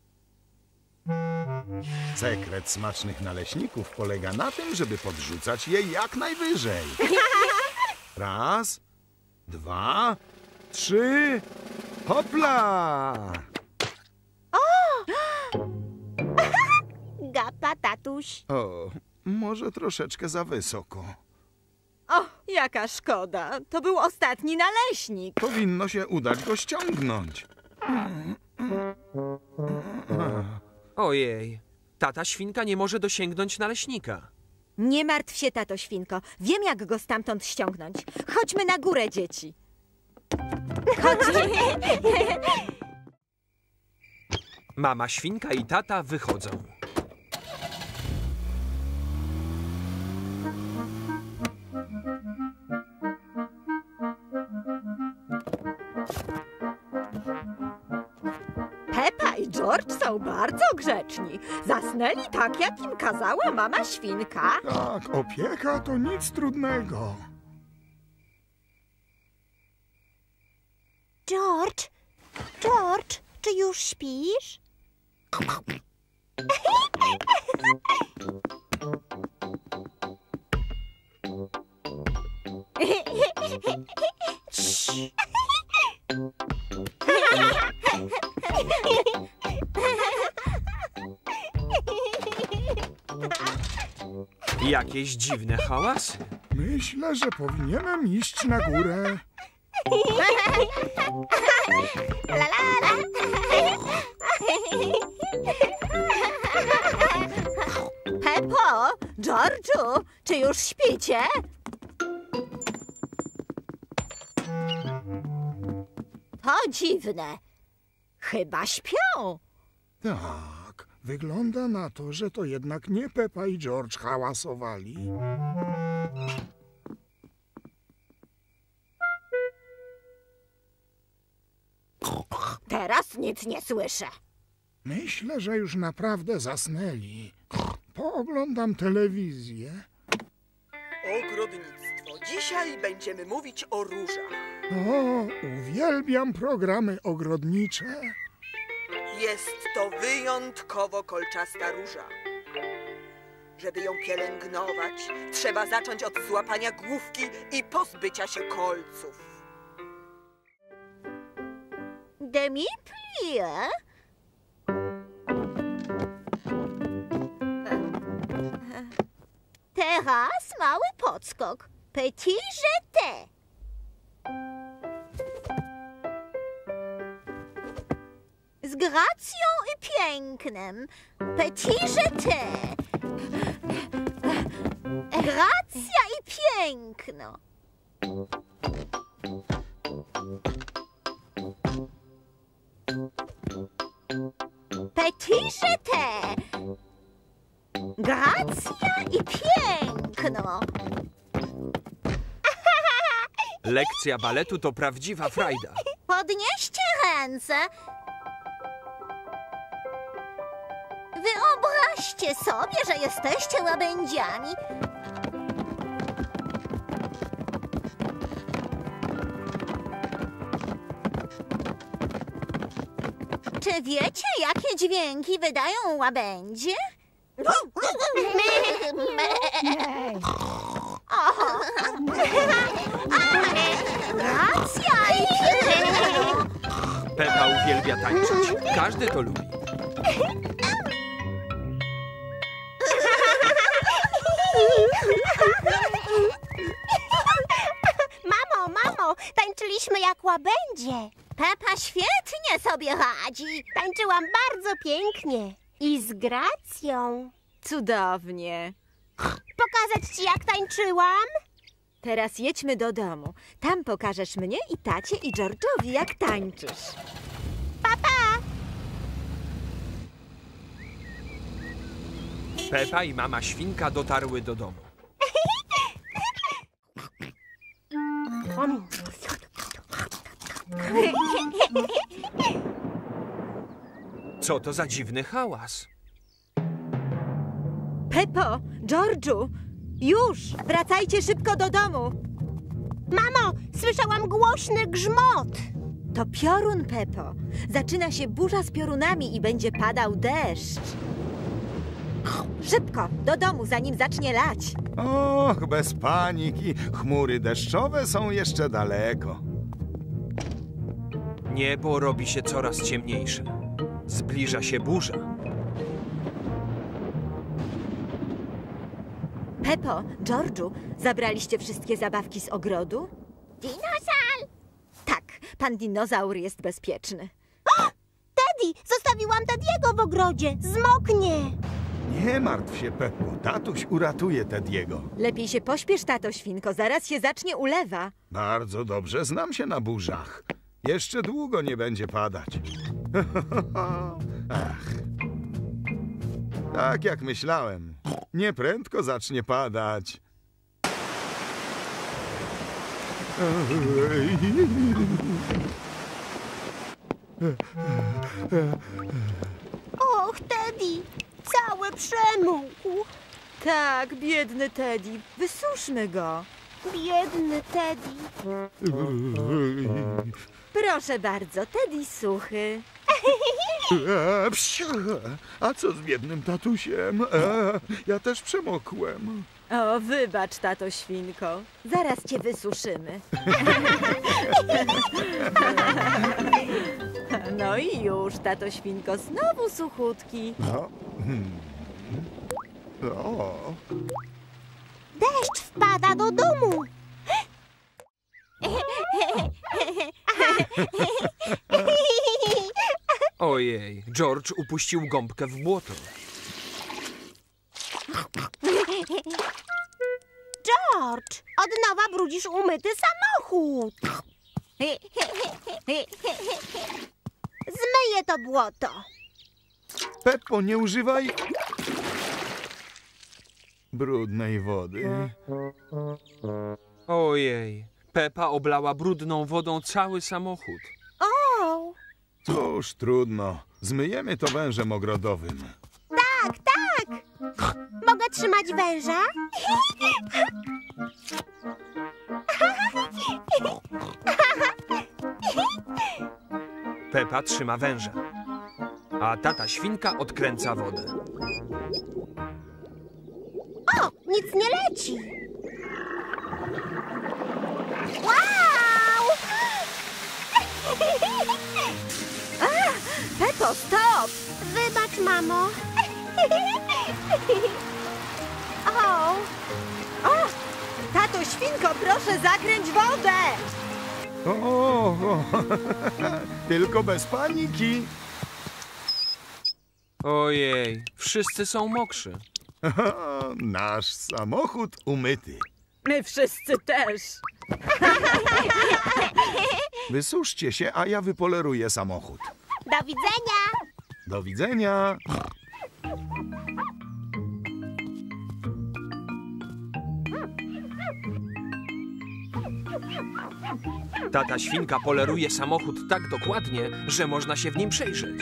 Sekret smacznych naleśników polega na tym, żeby podrzucać je jak najwyżej. Raz, dwa, trzy, hopla! Gapa, tatuś. O, może troszeczkę za wysoko. O, jaka szkoda. To był ostatni naleśnik. Powinno się udać go ściągnąć. Ojej, tata świnka nie może dosięgnąć naleśnika. Nie martw się, tato świnko. Wiem, jak go stamtąd ściągnąć. Chodźmy na górę, dzieci. Chodźcie. Mama świnka i tata wychodzą. Pepa i George są bardzo grzeczni. Zasnęli tak, jak im kazała mama świnka. Tak, opieka to nic trudnego. George, George, czy już śpisz? Jakieś dziwne hałasy. Myślę, że powinienem iść na górę. La, la, la. Pepo, George'u, czy już śpicie? To dziwne. Chyba śpią. Tak, wygląda na to, że to jednak nie Pepa i George hałasowali. Teraz nic nie słyszę. Myślę, że już naprawdę zasnęli. No, oglądam telewizję. Ogrodnictwo. Dzisiaj będziemy mówić o różach. O, uwielbiam programy ogrodnicze. Jest to wyjątkowo kolczasta róża. Żeby ją pielęgnować, trzeba zacząć od złapania główki i pozbycia się kolców. Demi plie. Teraz mały podskok. Petit jeté. Z gracją i pięknem. Petit jeté. Gracja i piękno. Petit jeté. Gracja i piękno. Lekcja baletu to prawdziwa frajda. Podnieście ręce. Wyobraźcie sobie, że jesteście łabędziami. Czy wiecie, jakie dźwięki wydają łabędzie? O! Racja i piękno. Pepa uwielbia tańczyć. Każdy to lubi. Mamo, mamo, tańczyliśmy jak łabędzie. Pepa świetnie sobie radzi. Tańczyłam bardzo pięknie i z gracją. Cudownie. Pokazać ci, jak tańczyłam? Teraz jedźmy do domu. Tam pokażesz mnie i tacie i George'owi, jak tańczysz. Papa! Pepa i mama świnka dotarły do domu. Co to za dziwny hałas? Pepo, George'u, już! Wracajcie szybko do domu. Mamo, słyszałam głośny grzmot. To piorun, Pepo. Zaczyna się burza z piorunami i będzie padał deszcz. Szybko, do domu, zanim zacznie lać. Och, bez paniki. Chmury deszczowe są jeszcze daleko. Niebo robi się coraz ciemniejsze. Zbliża się burza. Pepo, George'u, zabraliście wszystkie zabawki z ogrodu? Dinozaur! Tak, pan dinozaur jest bezpieczny. O! Teddy! Zostawiłam Teddy'ego w ogrodzie. Zmoknie. Nie martw się, Peppo. Tatuś uratuje Teddy'ego. Lepiej się pośpiesz, tato świnko. Zaraz się zacznie ulewa. Bardzo dobrze znam się na burzach. Jeszcze długo nie będzie padać. Ach. Tak jak myślałem. Nieprędko zacznie padać. Och, Teddy! Cały przemógł. Tak, biedny Teddy. Wysuszmy go. Biedny Teddy. Proszę bardzo, Teddy suchy. E, psi, a co z biednym tatusiem? E, ja też przemokłem. O, wybacz, tato świnko. Zaraz cię wysuszymy. No i już, tato świnko, znowu suchutki. No. Hmm. O. Deszcz wpada do domu. Ojej, George upuścił gąbkę w błoto. George, od nowa brudzisz umyty samochód. Zmyję to błoto. Peppo, nie używaj brudnej wody. Ojej, Pepa oblała brudną wodą cały samochód. O! Cóż, trudno. Zmyjemy to wężem ogrodowym. Tak, tak! Mogę trzymać węża? Pepa trzyma węża, a tata świnka odkręca wodę. O, nic nie leci. Wow! A, Pepo, stop! Wybacz, mamo. O! O! Tato świnko, proszę zakręć wodę! O, o, o. Tylko bez paniki. Ojej, wszyscy są mokrzy. Nasz samochód umyty. My wszyscy też. Wysuszcie się, a ja wypoleruję samochód. Do widzenia. Do widzenia. Tata świnka poleruje samochód tak dokładnie, że można się w nim przejrzeć.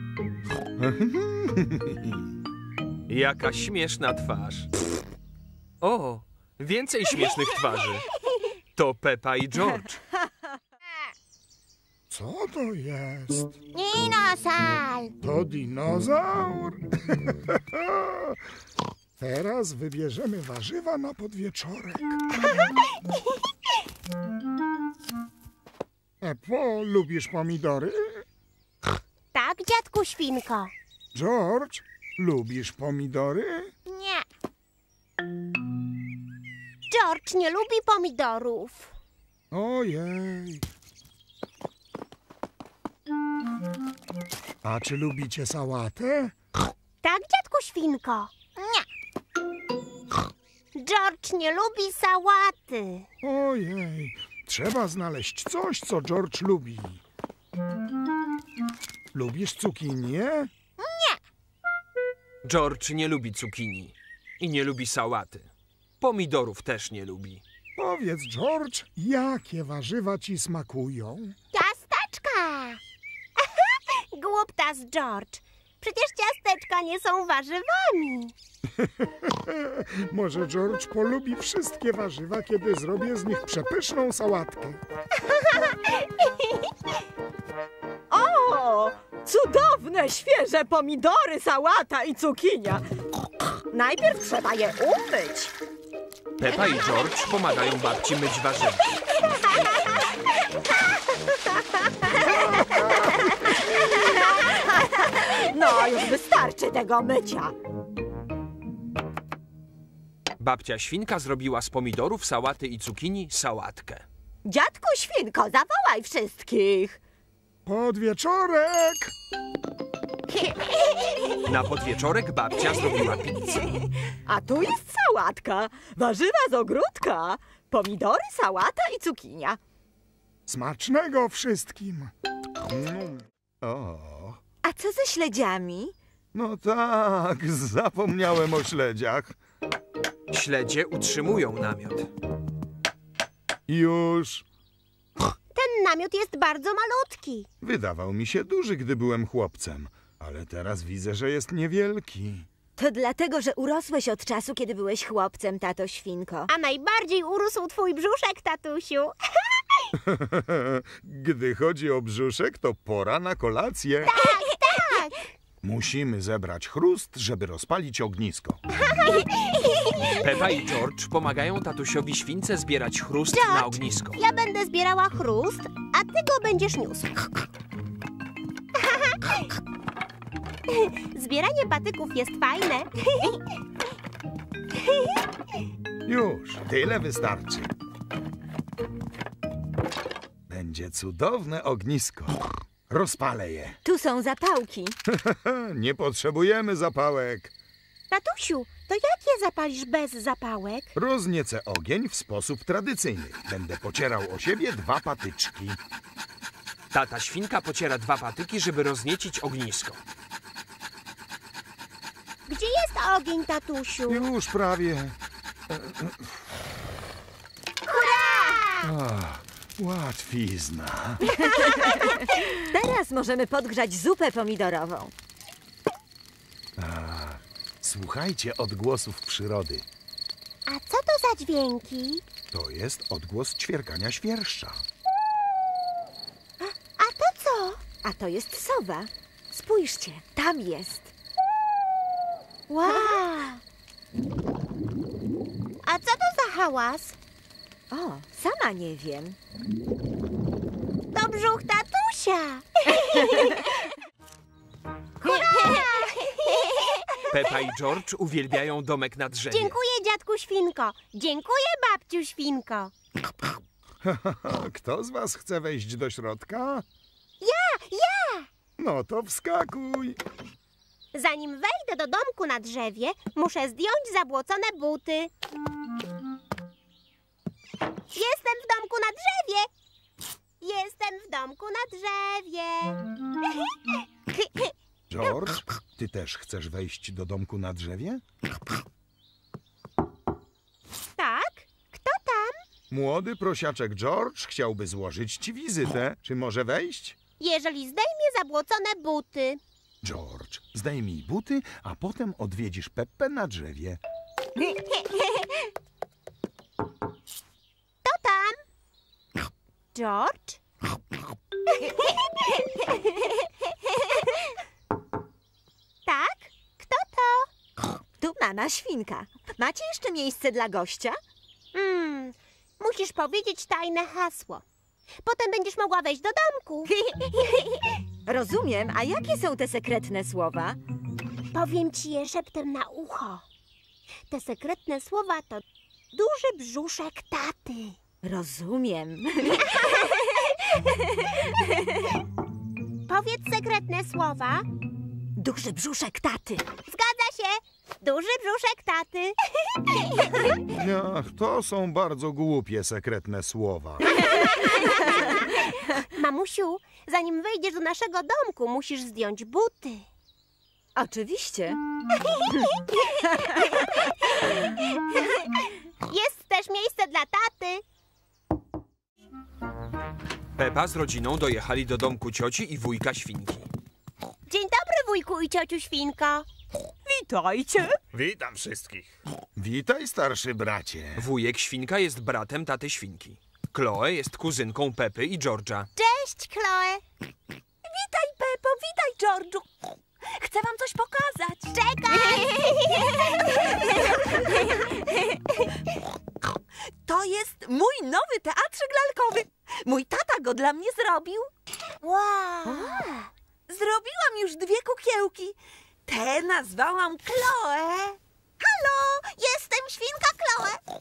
Jaka śmieszna twarz. O, więcej śmiesznych twarzy. To Pepa i George. Co to jest? Dinosaur. To dinozaur? Teraz wybierzemy warzywa na podwieczorek. Epo, lubisz pomidory? Tak, dziadku świnko. George, lubisz pomidory? Nie. George nie lubi pomidorów. Ojej. A czy lubicie sałatę? Tak, dziadku świnko. Nie. George nie lubi sałaty. Ojej. Trzeba znaleźć coś, co George lubi. Lubisz cukinię? Nie. George nie lubi cukinii i nie lubi sałaty. Pomidorów też nie lubi. Powiedz, George, jakie warzywa ci smakują? Ciasteczka. Głuptas, George. Przecież ciasteczka nie są warzywami. Może George polubi wszystkie warzywa, kiedy zrobię z nich przepyszną sałatkę. O! Cudowne, świeże pomidory, sałata i cukinia. Najpierw trzeba je umyć. Pepa i George pomagają babci myć warzywa. No, już wystarczy tego mycia. Babcia świnka zrobiła z pomidorów, sałaty i cukinii sałatkę. Dziadku świnko, zawołaj wszystkich. Podwieczorek! Na podwieczorek babcia zrobiła pizzę. A tu jest sałatka, warzywa z ogródka, pomidory, sałata i cukinia. Smacznego wszystkim! Mm. O. A co ze śledziami? No tak, zapomniałem o śledziach. Śledzie utrzymują namiot. Już. Ten namiot jest bardzo malutki. Wydawał mi się duży, gdy byłem chłopcem, ale teraz widzę, że jest niewielki. To dlatego, że urosłeś od czasu, kiedy byłeś chłopcem, tato świnko. A najbardziej urósł twój brzuszek, tatusiu. Gdy chodzi o brzuszek, to pora na kolację. Tak, tak. Musimy zebrać chrust, żeby rozpalić ognisko. Pepa i George pomagają tatusiowi śwince zbierać chrust George, na ognisko. Ja będę zbierała chrust, a ty go będziesz niósł. Zbieranie patyków jest fajne. Już, tyle wystarczy. Będzie cudowne ognisko. Rozpalę je. Tu są zapałki. Nie potrzebujemy zapałek. Tatusiu, to jak je zapalisz bez zapałek? Rozniecę ogień w sposób tradycyjny. Będę pocierał o siebie dwa patyczki. Tata świnka pociera dwa patyki, żeby rozniecić ognisko. Gdzie jest ogień, tatusiu? Już prawie. Hurra! Ach, łatwizna. Teraz możemy podgrzać zupę pomidorową. Ach, Słuchajcie odgłosów przyrody. A co to za dźwięki? To jest odgłos ćwierkania świerszcza. A to co? A to jest sowa. Spójrzcie, tam jest. Wow! A co to za hałas? O, sama nie wiem. To brzuch tatusia! Pepa i George uwielbiają domek na drzewie. Dziękuję, dziadku Świnko. Dziękuję, babciu Świnko. Kto z was chce wejść do środka? Ja, ja! No to wskakuj. Zanim wejdę do domku na drzewie, muszę zdjąć zabłocone buty. Jestem w domku na drzewie! Jestem w domku na drzewie! George, ty też chcesz wejść do domku na drzewie? Tak? Kto tam? Młody prosiaczek George chciałby złożyć ci wizytę. Czy może wejść? Jeżeli zdejmie zabłocone buty. George, zdejmij buty, a potem odwiedzisz Peppę na drzewie. Kto tam? George? Tak? Kto to? Tu mama świnka. Macie jeszcze miejsce dla gościa? Hmm, musisz powiedzieć tajne hasło. Potem będziesz mogła wejść do domku. Rozumiem, a jakie są te sekretne słowa? Powiem ci je szeptem na ucho. Te sekretne słowa to duży brzuszek taty. Rozumiem. Powiedz sekretne słowa. Duży brzuszek taty. Zgadza się. Duży brzuszek taty. Ach, to są bardzo głupie sekretne słowa. Mamusiu, zanim wejdziesz do naszego domku, musisz zdjąć buty. Oczywiście. Jest też miejsce dla taty. Pepa z rodziną dojechali do domku cioci i wujka Świnki. Dzień dobry, wujku i ciociu Świnko. Witajcie. Witam wszystkich. Witaj, starszy bracie. Wujek Świnka jest bratem taty Świnki. Chloe jest kuzynką Pepy i George'a. Cześć, Chloe. Witaj, Peppo, witaj, George'u. Chcę wam coś pokazać. Czekaj! To jest mój nowy teatrzyk lalkowy. Mój tata go dla mnie zrobił. Wow! Zrobiłam już dwie kukiełki. Tę nazwałam Chloe. Halo, jestem świnka Chloe.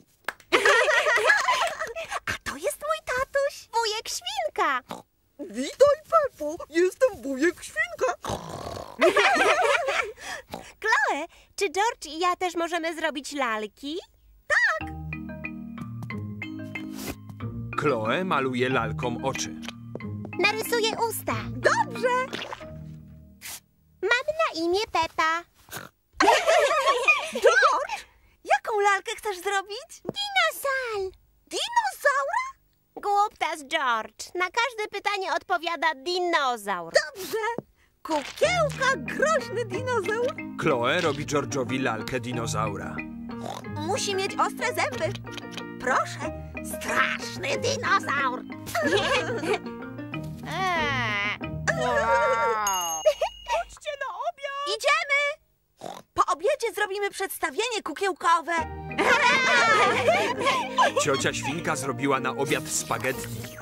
A to jest mój tatuś. Wujek Świnka. Witaj, Peppo, jestem wujek świnka. Chloe, czy George i ja też możemy zrobić lalki? Chloe maluje lalkom oczy. Narysuję usta. Dobrze. Mam na imię Pepa. George, jaką lalkę chcesz zrobić? Dinozaur. Dinozaura? Głuptas George. Na każde pytanie odpowiada dinozaur. Dobrze. Kukiełka, groźny dinozaur. Chloe robi George'owi lalkę dinozaura. Musi mieć ostre zęby. Proszę, straszny dinozaur. Chodźcie na obiad. Idziemy. Po obiedzie zrobimy przedstawienie kukiełkowe. Ciocia Świnka zrobiła na obiad spaghetti.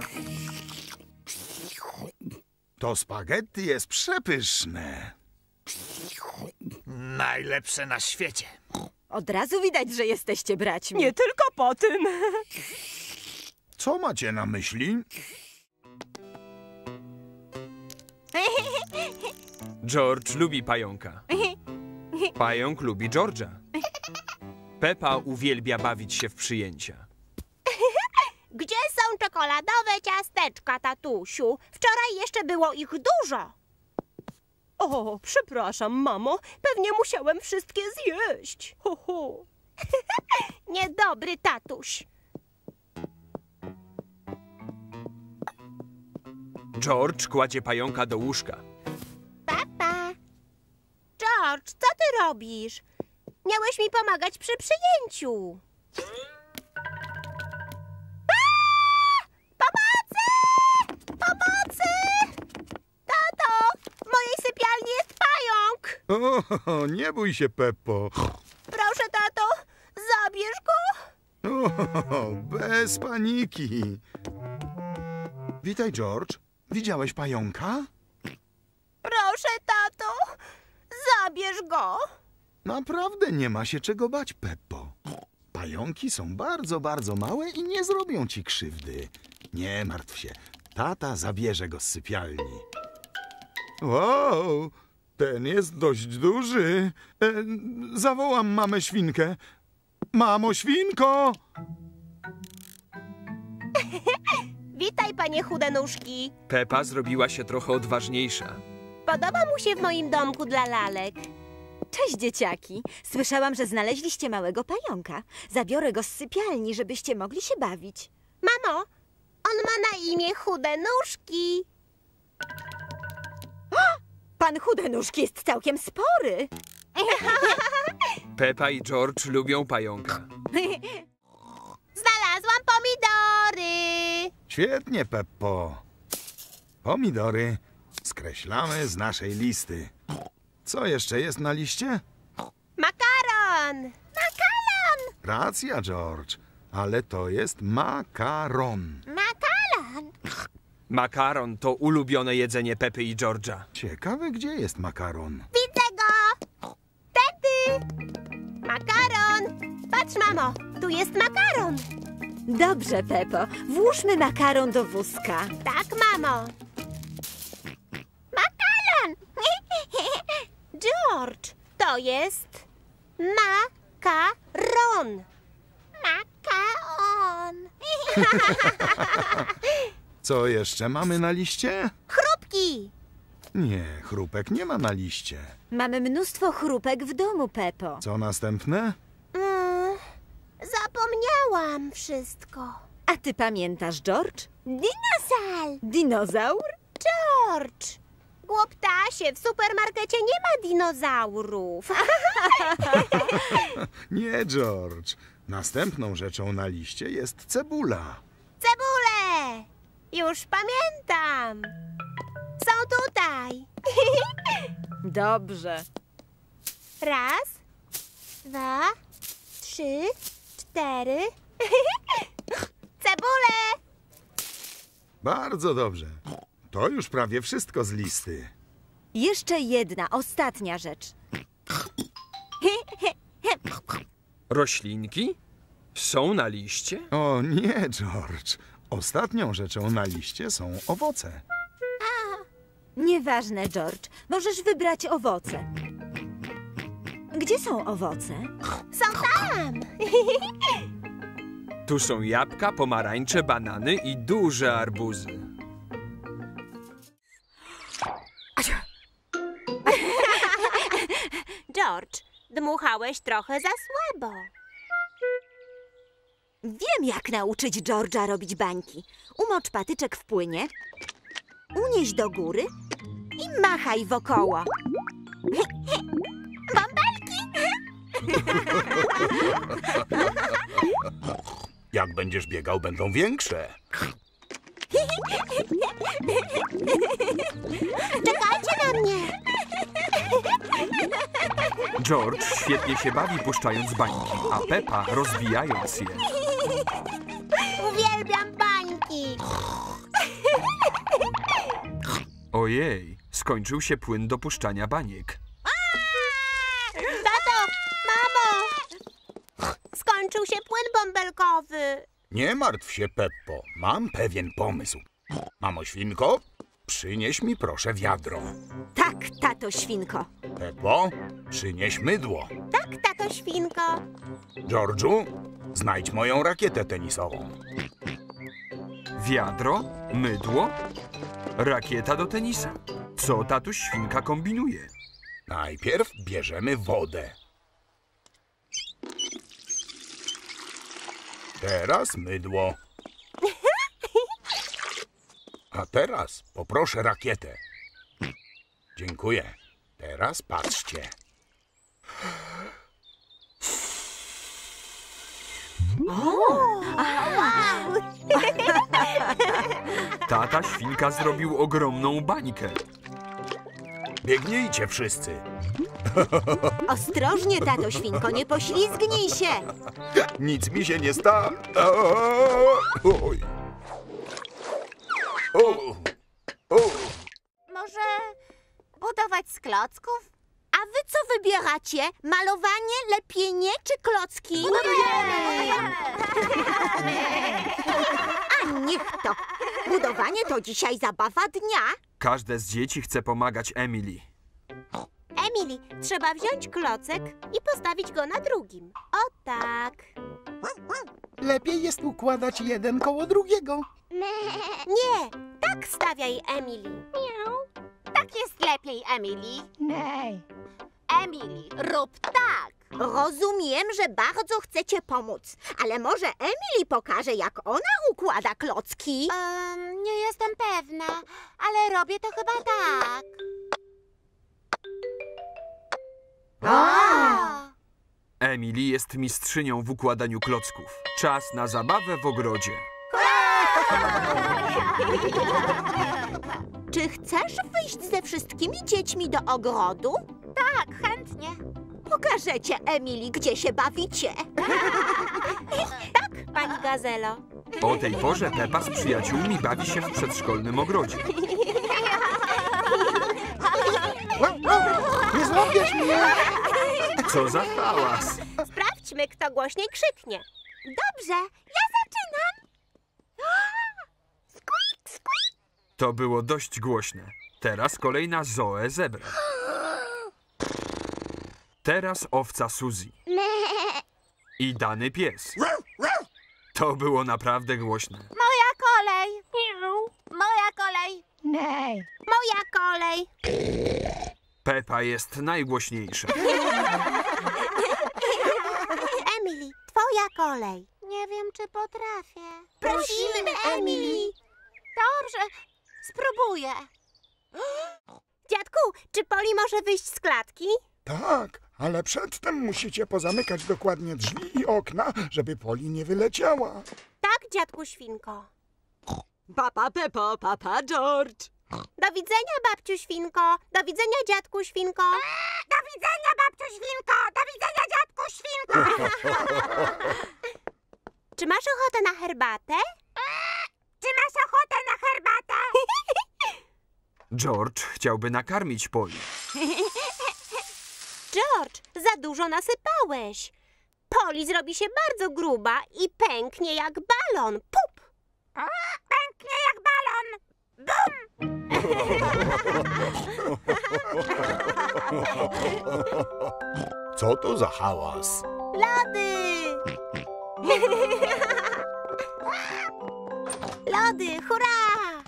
To spaghetti jest przepyszne. Najlepsze na świecie. Od razu widać, że jesteście braćmi. Nie tylko po tym. Co macie na myśli? George lubi pająka. Pająk lubi George'a. Pepa uwielbia bawić się w przyjęcia. Gdzie są czekoladowe ciasteczka, tatusiu? Wczoraj jeszcze było ich dużo. O, przepraszam, mamo. Pewnie musiałem wszystkie zjeść. Ho, ho. Niedobry tatuś. George kładzie pająka do łóżka. Papa. George, co ty robisz? Miałeś mi pomagać przy przyjęciu. Pomocy! Pomocy! Tato, w mojej sypialni jest pająk. O, nie bój się, Peppo. Proszę, tato, zabierz go. O, bez paniki. Witaj, George. Widziałeś pająka? Proszę, tato, zabierz go. Naprawdę nie ma się czego bać, Peppo. Pająki są bardzo, bardzo małe i nie zrobią ci krzywdy. Nie martw się. Tata zabierze go z sypialni. Wow, ten jest dość duży. E, zawołam mamę świnkę. Mamo świnko! Witaj, panie chude nóżki. Pepa zrobiła się trochę odważniejsza. Podoba mu się w moim domku dla lalek. Cześć, dzieciaki. Słyszałam, że znaleźliście małego pająka. Zabiorę go z sypialni, żebyście mogli się bawić. Mamo, on ma na imię Chude Nóżki. Pan Chude Nóżki jest całkiem spory. Pepa i George lubią pająka. Znalazłam pomidory. Świetnie, Peppo. Pomidory skreślamy z naszej listy. Co jeszcze jest na liście? Makaron. Makaron. Racja, George, ale to jest makaron. Makaron. Makaron to ulubione jedzenie Pepy i George'a. Ciekawe, gdzie jest makaron. Widzę go. Tety. Makaron. Patrz, mamo, tu jest makaron. Dobrze, Peppo. Włóżmy makaron do wózka. Tak, mamo. Makaron. George, to jest makaron. Makaron. Co jeszcze mamy na liście? Chrupki. Nie, chrupek nie ma na liście. Mamy mnóstwo chrupek w domu, Peppo. Co następne? Mm, zapomniałam wszystko. A ty pamiętasz, George? Dinozaur. Dinozaur? George. Głuptasie, w supermarkecie nie ma dinozaurów. Nie, George. Następną rzeczą na liście jest cebula. Cebule! Już pamiętam. Są tutaj. Dobrze. Raz, dwa, trzy, cztery. Cebule! Bardzo dobrze. To już prawie wszystko z listy. Jeszcze jedna, ostatnia rzecz. Roślinki? Są na liście? O nie, George. Ostatnią rzeczą na liście są owoce. Nieważne, George. Możesz wybrać owoce. Gdzie są owoce? Są tam. Tu są jabłka, pomarańcze, banany i duże arbuzy. George, dmuchałeś trochę za słabo. Wiem, jak nauczyć George'a robić bańki. Umocz patyczek w płynie, unieś do góry i machaj wokoło. Bąbelki! Jak będziesz biegał, będą większe. Czekajcie na mnie! George świetnie się bawi puszczając bańki, a Pepa rozbijając je. Uwielbiam bańki! Ojej, skończył się płyn do puszczania baniek. Tato, mamo! Skończył się płyn bąbelkowy. Nie martw się, Peppo. Mam pewien pomysł. Mamo świnko, przynieś mi proszę wiadro. Tak, tato świnko. Peppo, przynieś mydło. Tak, tato świnko. George'u, znajdź moją rakietę tenisową. Wiadro, mydło, rakieta do tenisa. Co tatuś świnka kombinuje? Najpierw bierzemy wodę. Teraz mydło. A teraz poproszę rakietę. Dziękuję. Teraz patrzcie. Tata świnka zrobił ogromną bańkę. Biegnijcie wszyscy. Ostrożnie, tato świnko, nie poślizgnij się. Nic mi się nie stało. Oj. O. O. Może budować z klocków? A wy co wybieracie? Malowanie, lepienie czy klocki? A niech to. Budowanie to dzisiaj zabawa dnia. Każde z dzieci chce pomagać Emily. Emily, trzeba wziąć klocek i postawić go na drugim. O tak. Lepiej jest układać jeden koło drugiego. Nie, tak stawiaj, Emily. Tak jest lepiej, Emily. Emily, rób tak. Rozumiem, że bardzo chcecie pomóc, ale może Emily pokaże, jak ona układa klocki? Um, nie jestem pewna, ale robię to chyba tak. A! Emily jest mistrzynią w układaniu klocków. Czas na zabawę w ogrodzie. Czy chcesz wyjść ze wszystkimi dziećmi do ogrodu? Tak, chętnie. Pokażecie Emily, gdzie się bawicie. Tak, pani Gazelo. O tej porze Pepa z przyjaciółmi bawi się w przedszkolnym ogrodzie. Nie złapiesz mnie! Co za hałas! Sprawdźmy, kto głośniej krzyknie. Dobrze, ja zaczynam. Squeak, squeak. To było dość głośne. Teraz kolejna Zoe zebra. Teraz owca Suzy. I dany pies. To było naprawdę głośne. Moja kolej. Moja kolej. Moja kolej. Pepa jest najgłośniejsza. Emily, twoja kolej. Nie wiem, czy potrafię. Prosimy, Emily. Dobrze, spróbuję. Dziadku, czy Poli może wyjść z klatki? Tak, ale przedtem musicie pozamykać dokładnie drzwi i okna, żeby Poli nie wyleciała. Tak, dziadku świnko. Papa Pepo, papa George. Do widzenia, babciu świnko. Do widzenia, dziadku świnko. Do widzenia, babciu świnko! Do widzenia, dziadku świnko! Czy masz ochotę na herbatę? Czy masz ochotę na herbatę? George chciałby nakarmić Poli. George, za dużo nasypałeś. Poli zrobi się bardzo gruba i pęknie jak balon. Pup! Pęknie jak balon! Bum! Co to za hałas? Lody! Lody, hurra!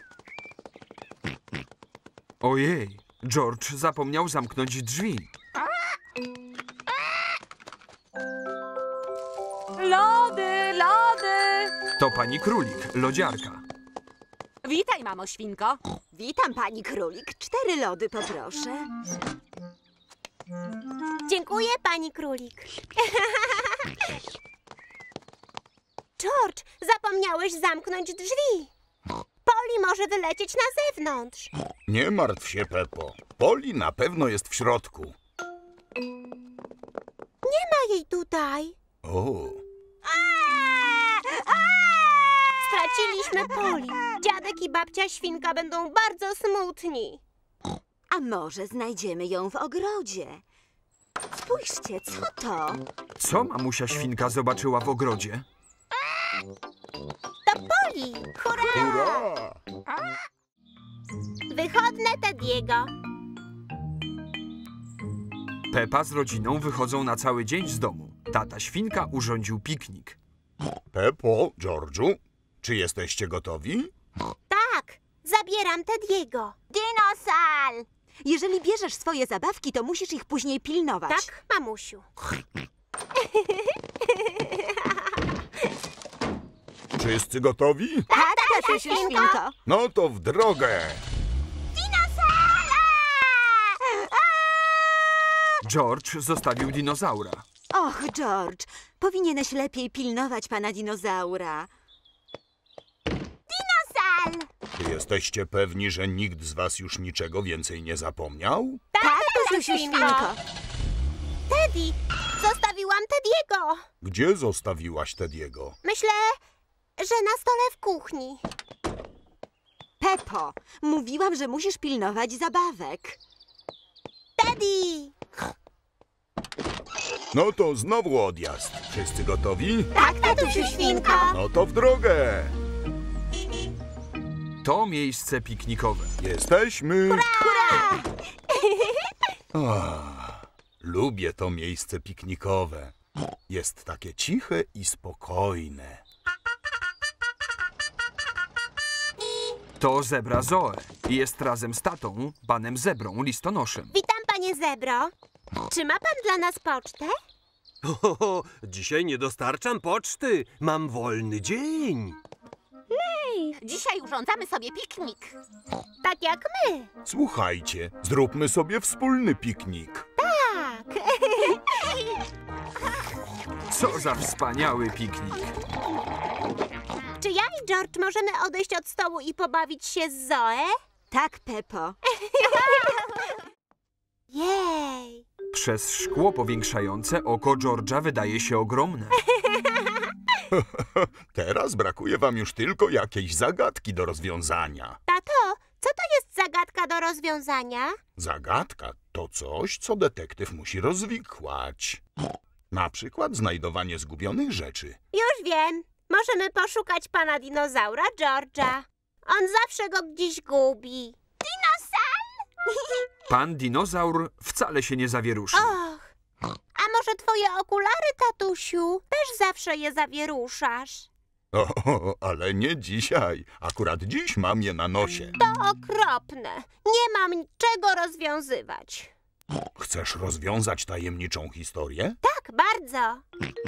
Ojej, George zapomniał zamknąć drzwi. Lody, lody! To pani królik, lodziarka. Witaj, mamo świnko. Witam, pani królik. Cztery lody poproszę. Dziękuję, pani królik. George, zapomniałeś zamknąć drzwi. Poli może wylecieć na zewnątrz. Nie martw się, Peppo. Poli na pewno jest w środku. Nie ma jej tutaj. O. Straciliśmy Poli. Dziadek i babcia świnka będą bardzo smutni. A może znajdziemy ją w ogrodzie? Spójrzcie, co to? Co mamusia świnka zobaczyła w ogrodzie? To Poli! Hurra! Hurra! Wychodne Tediego. Pepa z rodziną wychodzą na cały dzień z domu. Tata świnka urządził piknik. Peppo, George'u, czy jesteście gotowi? Tak, zabieram Tediego. Dinosal! Jeżeli bierzesz swoje zabawki, to musisz ich później pilnować. Tak, mamusiu. Wszyscy gotowi? Tak, tatusiu świnko. No to w drogę. George zostawił dinozaura. Och, George, powinieneś lepiej pilnować pana dinozaura. Dinosal! Czy jesteście pewni, że nikt z was już niczego więcej nie zapomniał? Tak, tatusiu świnko. Teddy! Zostawiłam Teddy'ego. Gdzie zostawiłaś Teddy'ego? Myślę, że na stole w kuchni. Peppo, mówiłam, że musisz pilnować zabawek. Teddy! No to znowu odjazd. Wszyscy gotowi? Tak, tatusiu świnko. No to w drogę! To miejsce piknikowe. Jesteśmy! Hurra! Ah, lubię to miejsce piknikowe. Jest takie ciche i spokojne. To zebra Zoe. Jest razem z tatą, panem zebrą listonoszem. Witam, panie zebro. Czy ma pan dla nas pocztę? Ho, ho, dzisiaj nie dostarczam poczty. Mam wolny dzień. Hej, dzisiaj urządzamy sobie piknik. Tak jak my. Słuchajcie, zróbmy sobie wspólny piknik. Tak. Co za wspaniały piknik. Czy ja i George możemy odejść od stołu i pobawić się z Zoe? Tak, Peppo. Jej. Przez szkło powiększające oko George'a wydaje się ogromne. Teraz brakuje wam już tylko jakiejś zagadki do rozwiązania. Tato, co to jest zagadka do rozwiązania? Zagadka to coś, co detektyw musi rozwikłać. Na przykład znajdowanie zgubionych rzeczy. Już wiem. Możemy poszukać pana dinozaura George'a. On zawsze go gdzieś gubi. Dinosal! Pan dinozaur wcale się nie zawieruszył. Och, a może twoje okulary, tatusiu? Też zawsze je zawieruszasz. O, ale nie dzisiaj. Akurat dziś mam je na nosie. To okropne. Nie mam czego rozwiązywać. Chcesz rozwiązać tajemniczą historię? Tak, bardzo.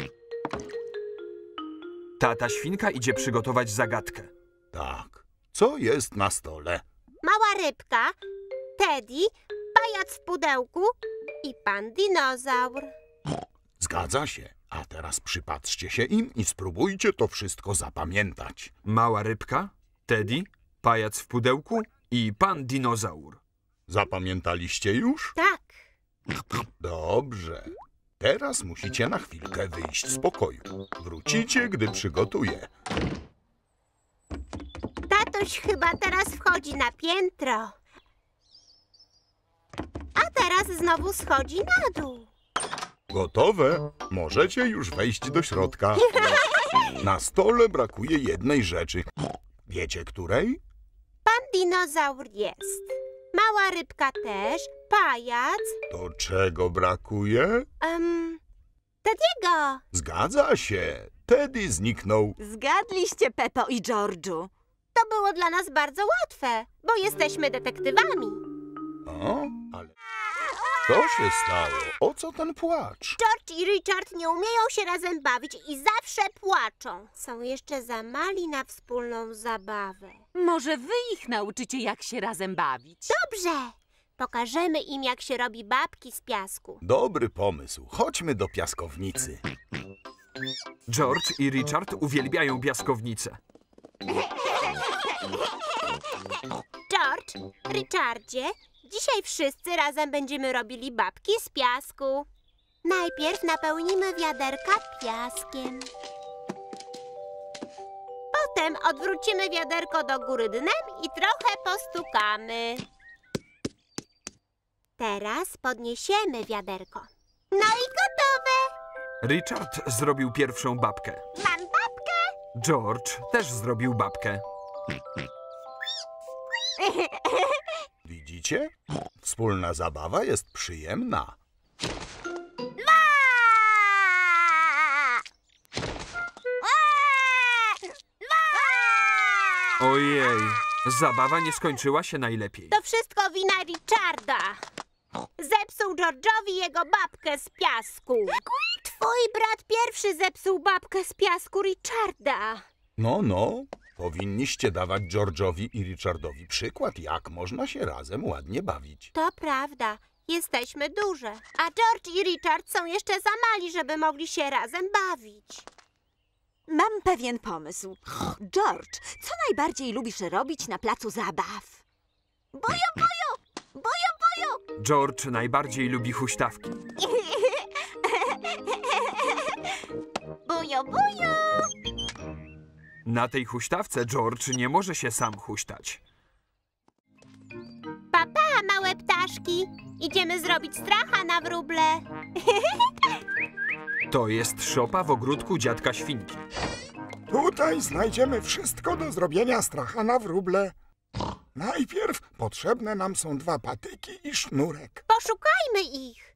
Tata świnka idzie przygotować zagadkę. Tak. Co jest na stole? Mała rybka, Teddy, pajac w pudełku i pan dinozaur. Zgadza się. A teraz przypatrzcie się im i spróbujcie to wszystko zapamiętać. Mała rybka, Teddy, pajac w pudełku i pan dinozaur. Zapamiętaliście już? Tak. Dobrze. Teraz musicie na chwilkę wyjść z pokoju. Wrócicie, gdy przygotuję. Tatuś chyba teraz wchodzi na piętro. A teraz znowu schodzi na dół. Gotowe? Możecie już wejść do środka. Na stole brakuje jednej rzeczy. Wiecie której? Pan dinozaur jest. Mała rybka też. Pajac. To czego brakuje? Um, Teddy'ego. Zgadza się. Teddy zniknął. Zgadliście, Peppo i George'u. To było dla nas bardzo łatwe, bo jesteśmy detektywami. O, ale co się stało? O co ten płacz? George i Richard nie umieją się razem bawić i zawsze płaczą. Są jeszcze za mali na wspólną zabawę. Może wy ich nauczycie, jak się razem bawić? Dobrze. Pokażemy im, jak się robi babki z piasku. Dobry pomysł. Chodźmy do piaskownicy. George i Richard uwielbiają piaskownicę. George, Richardzie, dzisiaj wszyscy razem będziemy robili babki z piasku. Najpierw napełnimy wiaderka piaskiem. Potem odwrócimy wiaderko do góry dnem i trochę postukamy. Teraz podniesiemy wiaderko. No i gotowe! Richard zrobił pierwszą babkę. Mam babkę! George też zrobił babkę. Widzicie? Wspólna zabawa jest przyjemna. Ojej, zabawa nie skończyła się najlepiej. To wszystko wina Richarda. Zepsuł George'owi jego babkę z piasku. Twój brat pierwszy zepsuł babkę z piasku Richarda. No, no. Powinniście dawać George'owi i Richardowi przykład, jak można się razem ładnie bawić. To prawda. Jesteśmy duże, a George i Richard są jeszcze za mali, żeby mogli się razem bawić. Mam pewien pomysł. George, co najbardziej lubisz robić na placu zabaw? Bojo, bojo! Bojo, bojo! George najbardziej lubi huśtawki. Bojo, bojo! Na tej huśtawce George nie może się sam huśtać. Papa, małe ptaszki! Idziemy zrobić stracha na wróble. To jest szopa w ogródku dziadka Świnki. Tutaj znajdziemy wszystko do zrobienia stracha na wróble. Najpierw potrzebne nam są dwa patyki i sznurek. Poszukajmy ich.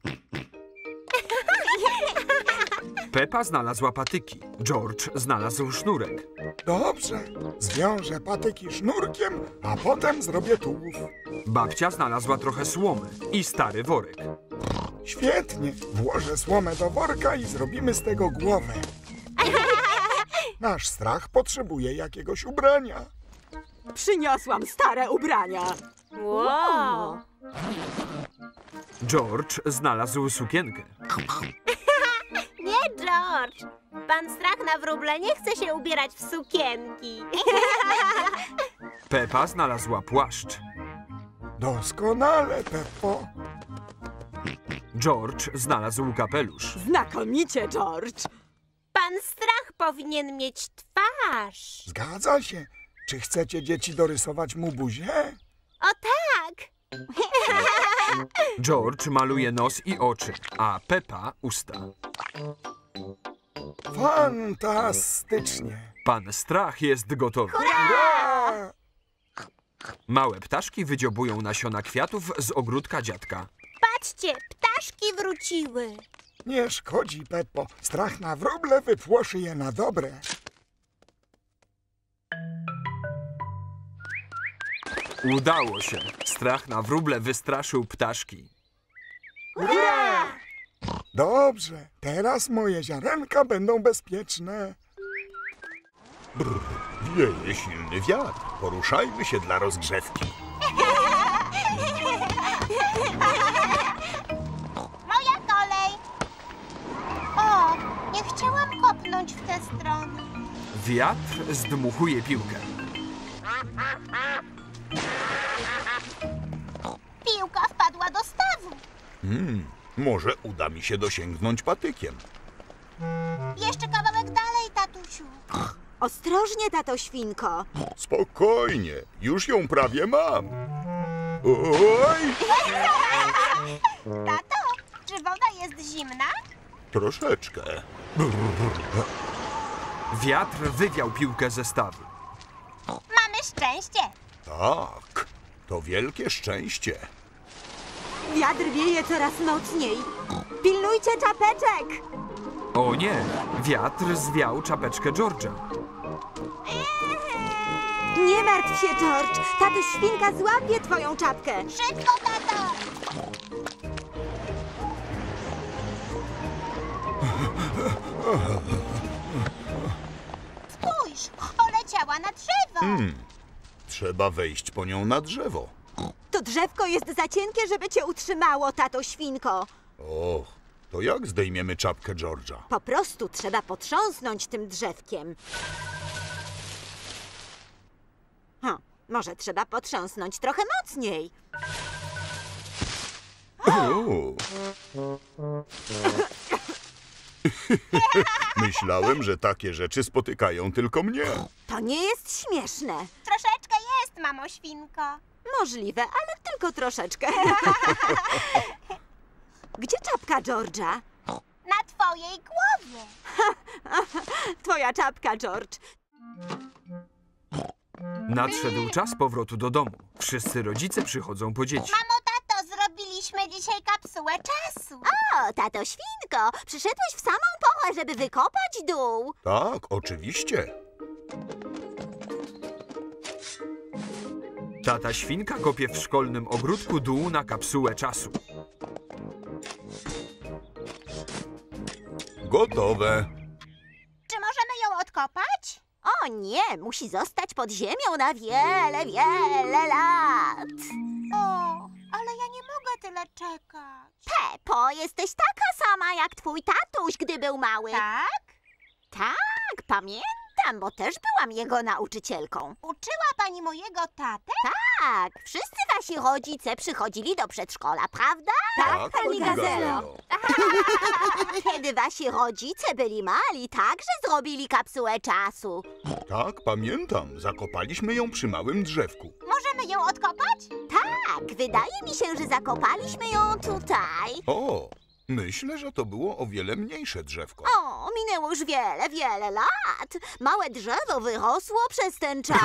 Pepa znalazła patyki. George znalazł sznurek. Dobrze, zwiążę patyki sznurkiem, a potem zrobię tułów. Babcia znalazła trochę słomy i stary worek. Świetnie, włożę słomę do worka i zrobimy z tego głowę. Nasz strach potrzebuje jakiegoś ubrania. Przyniosłam stare ubrania. Wow! George znalazł sukienkę. Nie, George! Pan strach na wróble nie chce się ubierać w sukienki. Pepa znalazła płaszcz. Doskonale, Peppo. George znalazł kapelusz. Znakomicie, George. Pan strach powinien mieć twarz. Zgadza się. Czy chcecie dzieci dorysować mu buzię? O tak! George maluje nos i oczy, a Pepa usta. Fantastycznie. Pan strach jest gotowy. Hurra! Małe ptaszki wydziobują nasiona kwiatów z ogródka dziadka. Patrzcie, ptaszki wróciły. Nie szkodzi, Peppo. Strach na wróble wypłoszy je na dobre. Udało się. Strach na wróble wystraszył ptaszki. Hurra! Dobrze, teraz moje ziarenka będą bezpieczne. Brr, wieje silny wiatr. Poruszajmy się dla rozgrzewki. Moja kolej. O, nie chciałam kopnąć w tę stronę. Wiatr zdmuchuje piłkę. Piłka wpadła do stawu. Hmm, może uda mi się dosięgnąć patykiem. Jeszcze kawałek dalej, tatusiu. Ostrożnie, tato świnko. Spokojnie, już ją prawie mam. Oj! Tato, czy woda jest zimna? Troszeczkę. Wiatr wywiał piłkę ze stawu. Mamy szczęście. Tak, to wielkie szczęście. Wiatr wieje coraz mocniej. Pilnujcie czapeczek! O nie, wiatr zwiał czapeczkę George'a. Nie martw się, George. Tato świnka złapie twoją czapkę. Szybko, tato! Spójrz, poleciała na drzewo. Hmm, trzeba wejść po nią na drzewo. To drzewko jest za cienkie, żeby cię utrzymało, tato świnko. Och, to jak zdejmiemy czapkę George'a? Po prostu trzeba potrząsnąć tym drzewkiem. Hm, może trzeba potrząsnąć trochę mocniej. O. Myślałem, że takie rzeczy spotykają tylko mnie. To nie jest śmieszne. Troszeczkę jest, mamo świnko. Możliwe, ale tylko troszeczkę. Gdzie czapka George'a? Na twojej głowie. Twoja czapka, George. Nadszedł czas powrotu do domu. Wszyscy rodzice przychodzą po dzieci. Mamo, tato, zrobiliśmy dzisiaj kapsułę czasu. O, tato świnko, przyszedłeś w samą porę, żeby wykopać dół. Tak, oczywiście. Tata świnka kopie w szkolnym ogródku dół na kapsułę czasu. Gotowe. Czy możemy ją odkopać? O nie, musi zostać pod ziemią na wiele, wiele lat. O, ale ja nie mogę tyle czekać. Pepo, jesteś taka sama jak twój tatuś, gdy był mały. Tak? Tak, pamiętam, bo też byłam jego nauczycielką. Uczyła pani mojego tatę? Tak, wszyscy wasi rodzice przychodzili do przedszkola, prawda? Tak, pani Gazelo. Kiedy wasi rodzice byli mali, także zrobili kapsułę czasu. Tak, pamiętam. Zakopaliśmy ją przy małym drzewku. Możemy ją odkopać? Tak, wydaje mi się, że zakopaliśmy ją tutaj. O, myślę, że to było o wiele mniejsze drzewko. O, minęło już wiele, wiele lat. Małe drzewo wyrosło przez ten czas.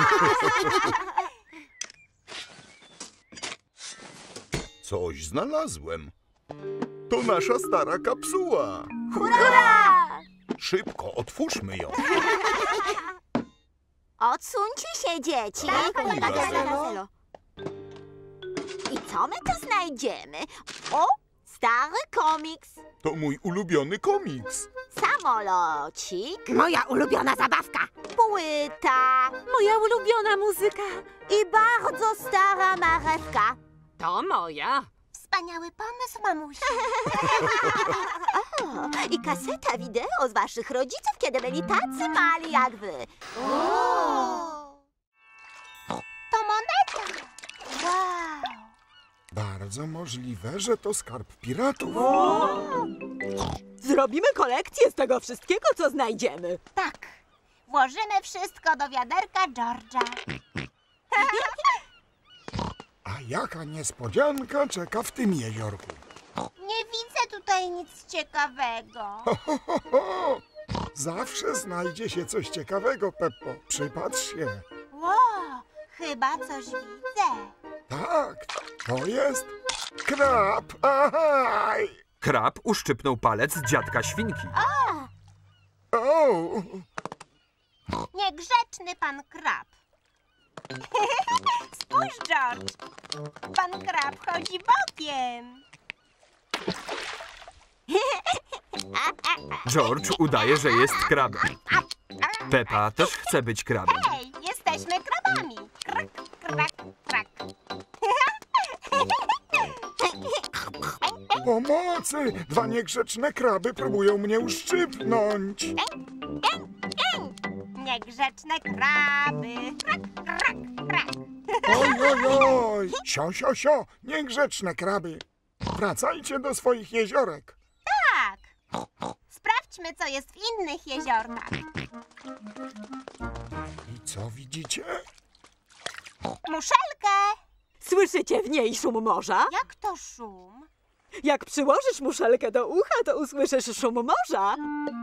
Coś znalazłem. To nasza stara kapsuła. Hurra! Szybko, otwórzmy ją. Odsuńcie się, dzieci. Tak, pani Gazelo. Gazelo. I co my tu znajdziemy? O, stary komiks. To mój ulubiony komiks. Samolocik. Moja ulubiona zabawka. Płyta. Moja ulubiona muzyka. I bardzo stara marewka. To moja. Wspaniały pomysł, mamusiu. O, i kaseta wideo z waszych rodziców, kiedy byli tacy mali jak wy. To moneta. Wow. Bardzo możliwe, że to skarb piratów. Zrobimy kolekcję z tego wszystkiego, co znajdziemy. Tak. Włożymy wszystko do wiaderka George'a. A jaka niespodzianka czeka w tym jeziorku? Nie widzę tutaj nic ciekawego. Ho, ho, ho, ho. Zawsze znajdzie się coś ciekawego, Peppo. Przypatrz się. Wow, chyba coś widzę. Tak, to jest krab. Ahaj! Krab uszczypnął palec dziadka świnki. O! Niegrzeczny pan krab. Spójrz, George. Pan krab chodzi bokiem. George udaje, że jest krabem. Peppa też chce być krabem. Hej, jesteśmy krabami. Krak, krak, krak. Pomocy! Dwa niegrzeczne kraby próbują mnie uszczypnąć. Niegrzeczne kraby. Krak, krak, krak. Oj, oj, oj! Sio, sio, sio! Niegrzeczne kraby! Wracajcie do swoich jeziorek. Tak. Sprawdźmy, co jest w innych jeziorkach. I co widzicie? Muszelkę. Słyszycie w niej szum morza? Jak to szum? Jak przyłożysz muszelkę do ucha, to usłyszysz szum morza.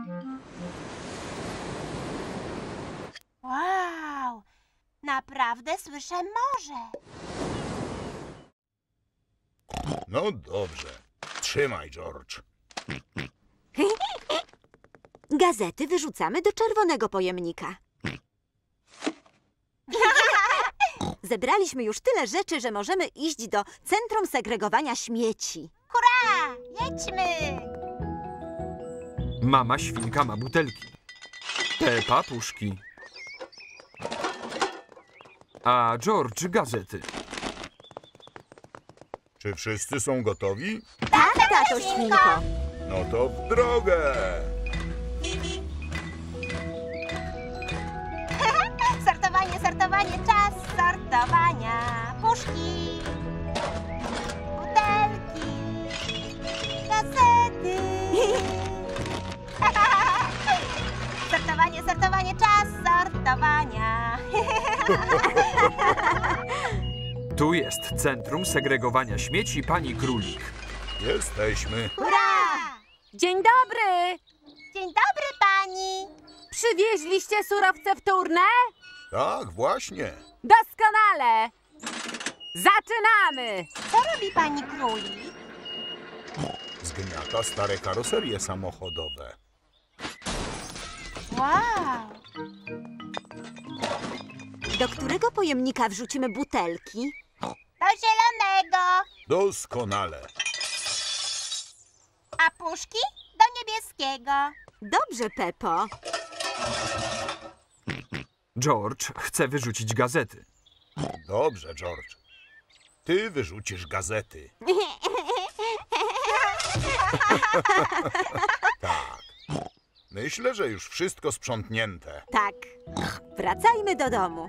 Wow, naprawdę słyszę morze. No dobrze. Trzymaj, George. Gazety wyrzucamy do czerwonego pojemnika. Zebraliśmy już tyle rzeczy, że możemy iść do Centrum Segregowania Śmieci. Hurra, jedźmy. Mama świnka ma butelki. Peppa puszki. A George gazety. Czy wszyscy są gotowi? Tak, tato świnko. No to w drogę. Sortowanie, sortowanie, czas sortowania. Puszki, butelki, gazety. Sortowanie, sortowanie, czas sortowania. Tu jest Centrum Segregowania Śmieci pani Królik. Jesteśmy. Hurra! Dzień dobry! Dzień dobry, pani. Przywieźliście surowce wtórne? Tak, właśnie. Doskonale! Zaczynamy! Co robi pani królik? Zgniata stare karoserie samochodowe. Wow! Do którego pojemnika wrzucimy butelki? Do zielonego. Doskonale. A puszki? Do niebieskiego. Dobrze, Peppo. George chce wyrzucić gazety. Dobrze, George. Ty wyrzucisz gazety. Tak. Myślę, że już wszystko sprzątnięte. Tak. Wracajmy do domu.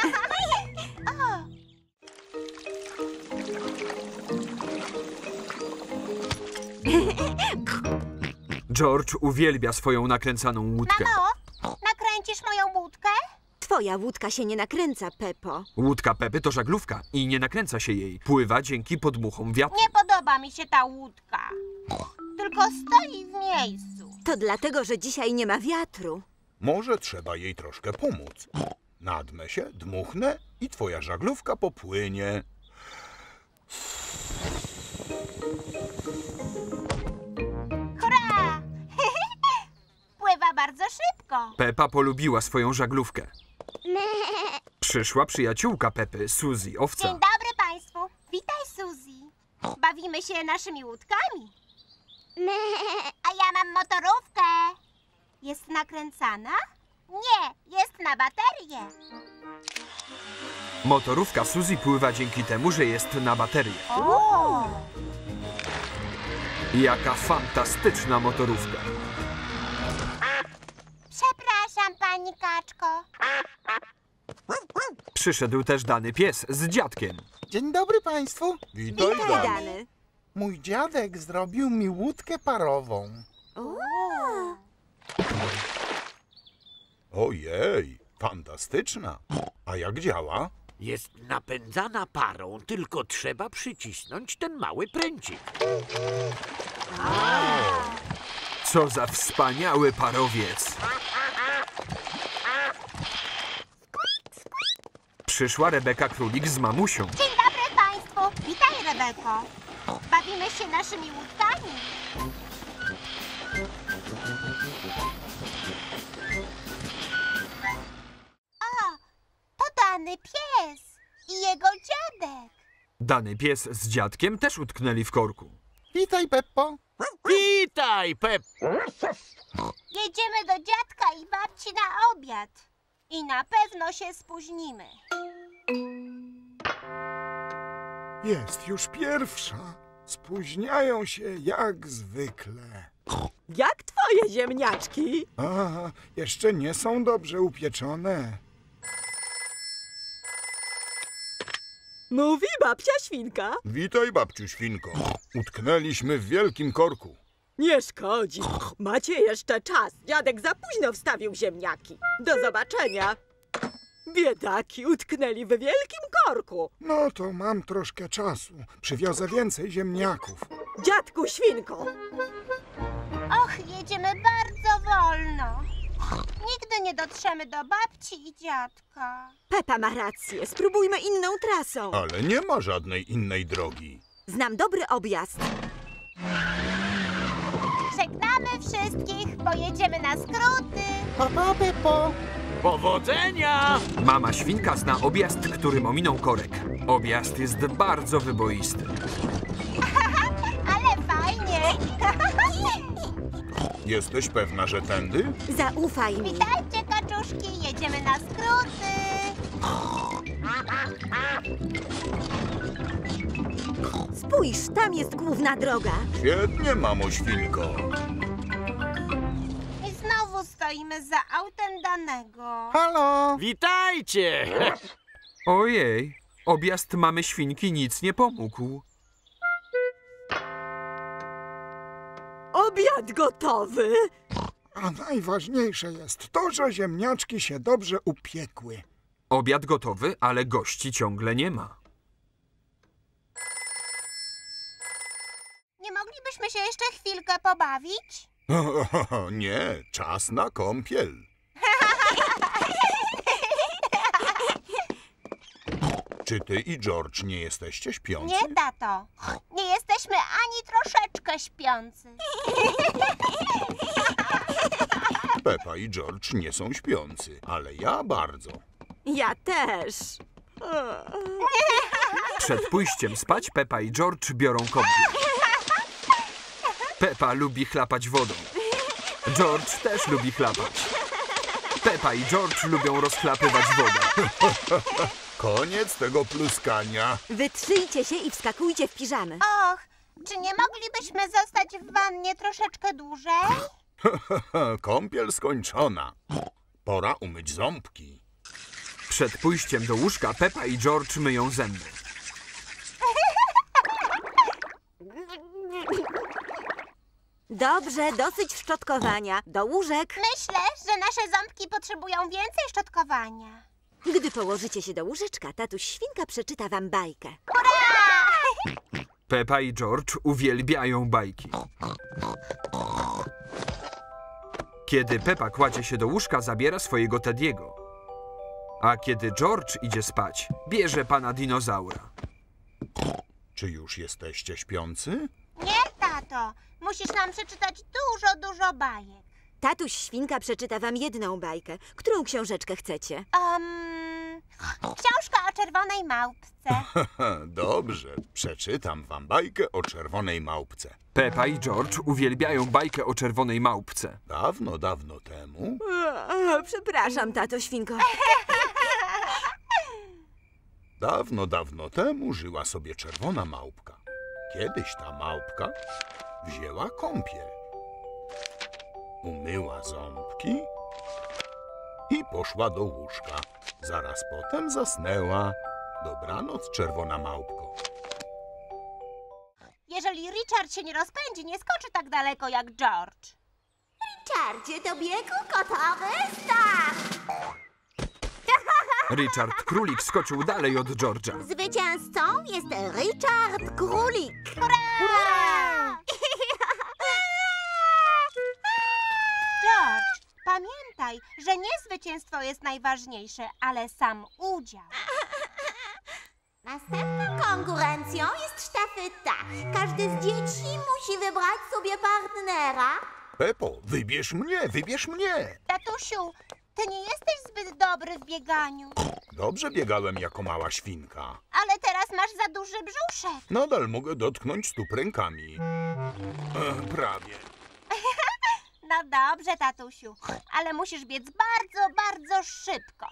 George uwielbia swoją nakręcaną łódkę. Mamo, nakręcisz moją łódkę? Twoja łódka się nie nakręca, Peppo. Łódka Pepy to żaglówka i nie nakręca się jej. Pływa dzięki podmuchom wiatru. Nie podoba mi się ta łódka. Tylko stoi w miejscu. To dlatego, że dzisiaj nie ma wiatru. Może trzeba jej troszkę pomóc. Nadmę się, dmuchnę i twoja żaglówka popłynie. Hurra! Pływa bardzo szybko. Pepa polubiła swoją żaglówkę. Przyszła przyjaciółka Pepy, Suzy, owca. Dzień dobry państwu. Witaj, Suzy. Bawimy się naszymi łódkami. A ja mam motorówkę. Jest nakręcana? Nie, jest na baterię. Motorówka Suzy pływa dzięki temu, że jest na baterię. O! Jaka fantastyczna motorówka. Przepraszam, pani kaczko. Przyszedł też Dany pies z dziadkiem. Dzień dobry państwu. Witaj, Witaj, Dany. Dany. Mój dziadek zrobił mi łódkę parową. Ojej, fantastyczna. A jak działa? Jest napędzana parą, tylko trzeba przycisnąć ten mały pręcik. Co za wspaniały parowiec. Przyszła Rebeka Królik z mamusią. Dzień dobry państwu. Witaj, Rebeko. Bawimy się naszymi łódkami. O, to Dany pies i jego dziadek. Dany pies z dziadkiem też utknęli w korku. Witaj, Peppo. Witaj, Pep! Jedziemy do dziadka i babci na obiad. I na pewno się spóźnimy. Jest już pierwsza. Spóźniają się jak zwykle. Jak twoje ziemniaczki? A, jeszcze nie są dobrze upieczone. Mówi babcia świnka. Witaj, babciu świnko. Utknęliśmy w wielkim korku. Nie szkodzi. Macie jeszcze czas. Dziadek za późno wstawił ziemniaki. Do zobaczenia. Biedaki utknęli w wielkim korku. No to mam troszkę czasu. Przywiozę więcej ziemniaków. Dziadku świnko. Och, jedziemy bardzo wolno. Nigdy nie dotrzemy do babci i dziadka. Pepa ma rację. Spróbujmy inną trasą. Ale nie ma żadnej innej drogi. Znam dobry objazd. Żegnamy wszystkich, bo jedziemy na skróty. Pa, pa, Peppo. Powodzenia! Mama świnka zna objazd, którym ominął korek. Objazd jest bardzo wyboisty. Ale fajnie. Jesteś pewna, że tędy? Zaufaj mi. Witajcie, kaczuszki, jedziemy na skróty. Spójrz, tam jest główna droga. Świetnie, mamo świnko. I znowu stoimy za autem Danego. Halo. Witajcie! Ojej, objazd mamy świnki nic nie pomógł. Obiad gotowy. A najważniejsze jest to, że ziemniaczki się dobrze upiekły. Obiad gotowy, ale gości ciągle nie ma. Nie moglibyśmy się jeszcze chwilkę pobawić? Nie, czas na kąpiel. Czy ty i George nie jesteście śpiący? Nie, tato. Nie jesteśmy ani troszeczkę śpiący. Pepa i George nie są śpiący, ale ja bardzo. Ja też. Przed pójściem spać Pepa i George biorą kąpiel. Pepa lubi chlapać wodą. George też lubi chlapać. Pepa i George lubią rozchlapywać wodę. Koniec tego pluskania. Wytrzyjcie się i wskakujcie w piżamy. Och, Czy nie moglibyśmy zostać w wannie troszeczkę dłużej? Kąpiel skończona. Pora umyć ząbki. Przed pójściem do łóżka Pepa i George myją zęby. Dobrze, dosyć szczotkowania. Do łóżek. Myślę, że nasze ząbki potrzebują więcej szczotkowania. Gdy położycie się do łóżeczka, tatuś Świnka przeczyta wam bajkę. Pepa i George uwielbiają bajki. Kiedy Pepa kładzie się do łóżka, zabiera swojego Tediego. A kiedy George idzie spać, bierze pana dinozaura. Czy już jesteście śpiący? Nie, tato. Musisz nam przeczytać dużo, dużo bajek. Tatuś Świnka przeczyta wam jedną bajkę. Którą książeczkę chcecie? Um, książka o czerwonej małpce. Dobrze, przeczytam wam bajkę o czerwonej małpce. Pepa i George uwielbiają bajkę o czerwonej małpce. Dawno, dawno temu... O, przepraszam, tato Świnko. Dawno, dawno temu żyła sobie czerwona małpka. Kiedyś ta małpka wzięła kąpiel. Umyła ząbki i poszła do łóżka. Zaraz potem zasnęła. Dobranoc, czerwona małpko. Jeżeli Richard się nie rozpędzi, nie skoczy tak daleko jak George. Richardzie, do biegu gotowy? Start! Richard Królik skoczył dalej od George'a. Zwycięzcą jest Richard Królik. Hurra! George, pamiętaj, że nie zwycięstwo jest najważniejsze, ale sam udział. Następną konkurencją jest sztafeta. Każdy z dzieci musi wybrać sobie partnera. Pepo, wybierz mnie, wybierz mnie. Tatusiu, ty nie jesteś zbyt dobry w bieganiu. Dobrze biegałem jako mała świnka. Ale teraz masz za duży brzuszek. Nadal mogę dotknąć stóp rękami. E, prawie. No dobrze, tatusiu, ale musisz biec bardzo, bardzo szybko.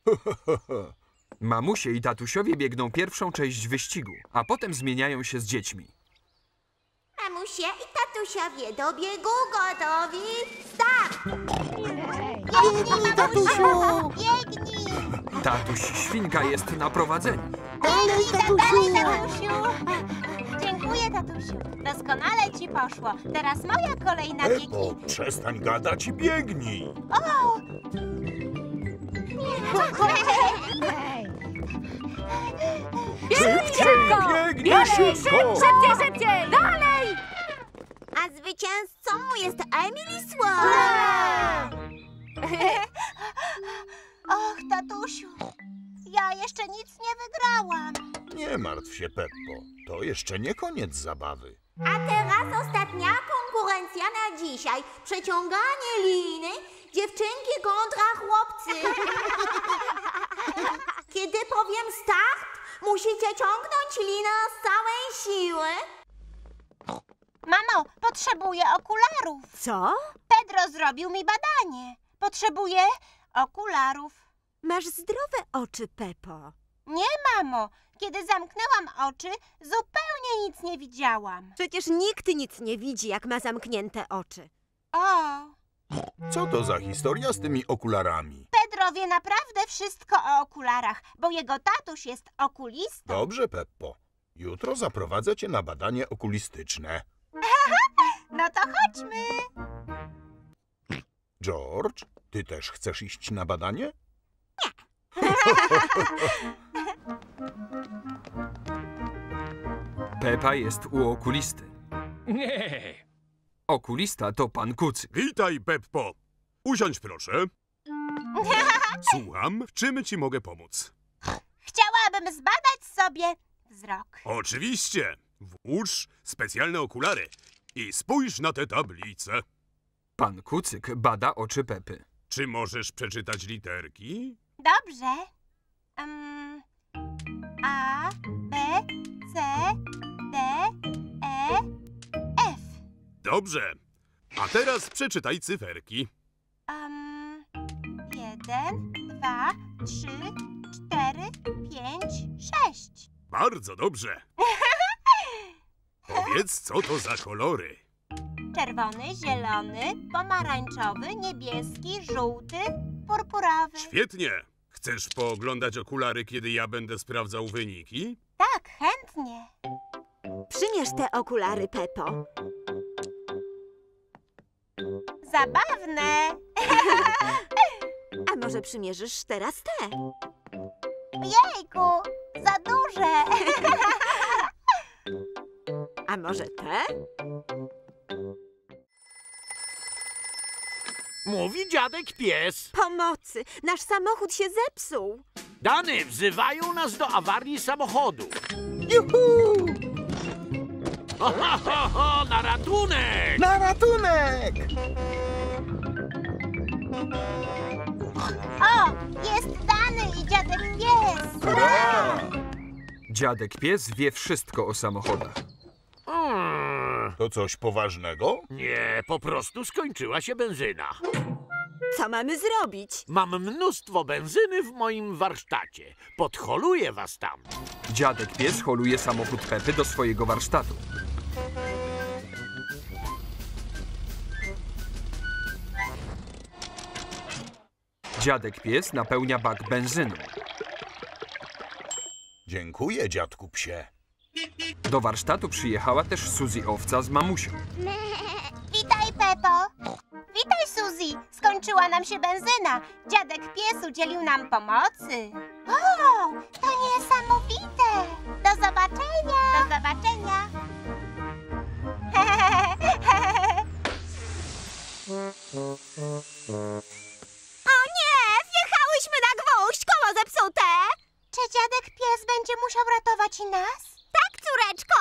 Mamusie i tatusiowie biegną pierwszą część wyścigu, a potem zmieniają się z dziećmi. Mamusie i tatusiowie do biegu gotowi? Start! Biegnij, tatusiu! Biegnij! Tatuś Świnka jest na prowadzeniu. Dalej, tatusiu! tatusiu! Dziękuję, tatusiu. Doskonale ci poszło. Teraz moja kolej na biegi. Pepo, przestań gadać i biegnij. O! Szybciej, biegnij szybko! Szybciej, szybciej! Dalej! A zwycięzcą jest Emily Swan. Och, tatusiu, ja jeszcze nic nie wygrałam. Nie martw się, Peppo. To jeszcze nie koniec zabawy. A teraz ostatnia konkurencja na dzisiaj. Przeciąganie liny, dziewczynki kontra chłopcy. Kiedy powiem start, musicie ciągnąć linę z całej siły. Mamo, potrzebuję okularów. Co? Pedro zrobił mi badanie. Potrzebuję okularów. Masz zdrowe oczy, Pepo. Nie, mamo. Kiedy zamknęłam oczy, zupełnie nic nie widziałam. Przecież nikt nic nie widzi, jak ma zamknięte oczy. O! Co to za historia z tymi okularami? Pedro wie naprawdę wszystko o okularach, bo jego tatuś jest okulistą. Dobrze, Peppo. Jutro zaprowadzę cię na badanie okulistyczne. No to chodźmy. George, ty też chcesz iść na badanie? Pepa jest u okulisty. Nie. Okulista to pan Kucyk. Witaj, Peppo. Usiądź proszę. Słucham, w czym ci mogę pomóc? Chciałabym zbadać sobie wzrok. Oczywiście. Włóż specjalne okulary i spójrz na te tablice. Pan Kucyk bada oczy Pepy. Czy możesz przeczytać literki? Dobrze. Um, A, B, C, D, E, F. Dobrze. A teraz przeczytaj cyferki. Um, jeden, dwa, trzy, cztery, pięć, sześć. Bardzo dobrze. Powiedz, co to za kolory? Czerwony, zielony, pomarańczowy, niebieski, żółty, purpurowy. Świetnie! Chcesz pooglądać okulary, kiedy ja będę sprawdzał wyniki? Tak, chętnie. Przynieś te okulary, Peppo. Zabawne. A może przymierzysz teraz te? Jejku, za duże. A może te? Mówi dziadek pies. Pomocy! Nasz samochód się zepsuł. Dany, wzywają nas do awarii samochodu. Juhu! Ho, ho, ho, ho, na ratunek! Na ratunek! O, jest Dany i dziadek pies. Hurra! Dziadek pies wie wszystko o samochodach. Hmm. To coś poważnego? Nie, po prostu skończyła się benzyna. Co mamy zrobić? Mam mnóstwo benzyny w moim warsztacie. Podholuję was tam. Dziadek pies holuje samochód Pepy do swojego warsztatu. Dziadek pies napełnia bak benzyną. Dziękuję, dziadku psie. Do warsztatu przyjechała też Suzy owca z mamusią. Witaj, Peppo. Witaj, Suzy. Skończyła nam się benzyna. Dziadek pies udzielił nam pomocy. O, to niesamowite. Do zobaczenia. Do zobaczenia. O nie! Wjechałyśmy na gwóźdź! Koło zepsute! Czy dziadek pies będzie musiał ratować i nas? Tak, córeczko!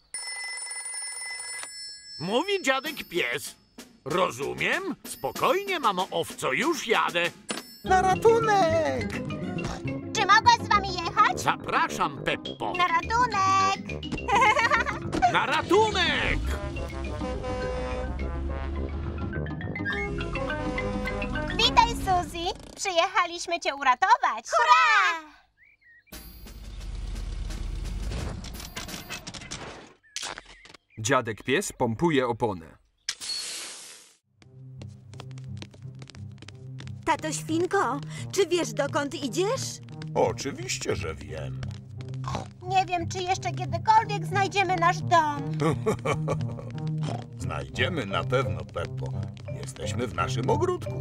Mówi dziadek pies. Rozumiem? Spokojnie, mamo owco, już jadę. Na ratunek! Czy mogę z wami jechać? Zapraszam, Peppo. Na ratunek. Na ratunek! Witaj, Suzy. Przyjechaliśmy cię uratować. Hurra! Dziadek pies pompuje oponę. Tato Świnko, czy wiesz, dokąd idziesz? Oczywiście, że wiem. Nie wiem, czy jeszcze kiedykolwiek znajdziemy nasz dom. Znajdziemy na pewno, Peppo. Jesteśmy w naszym ogródku.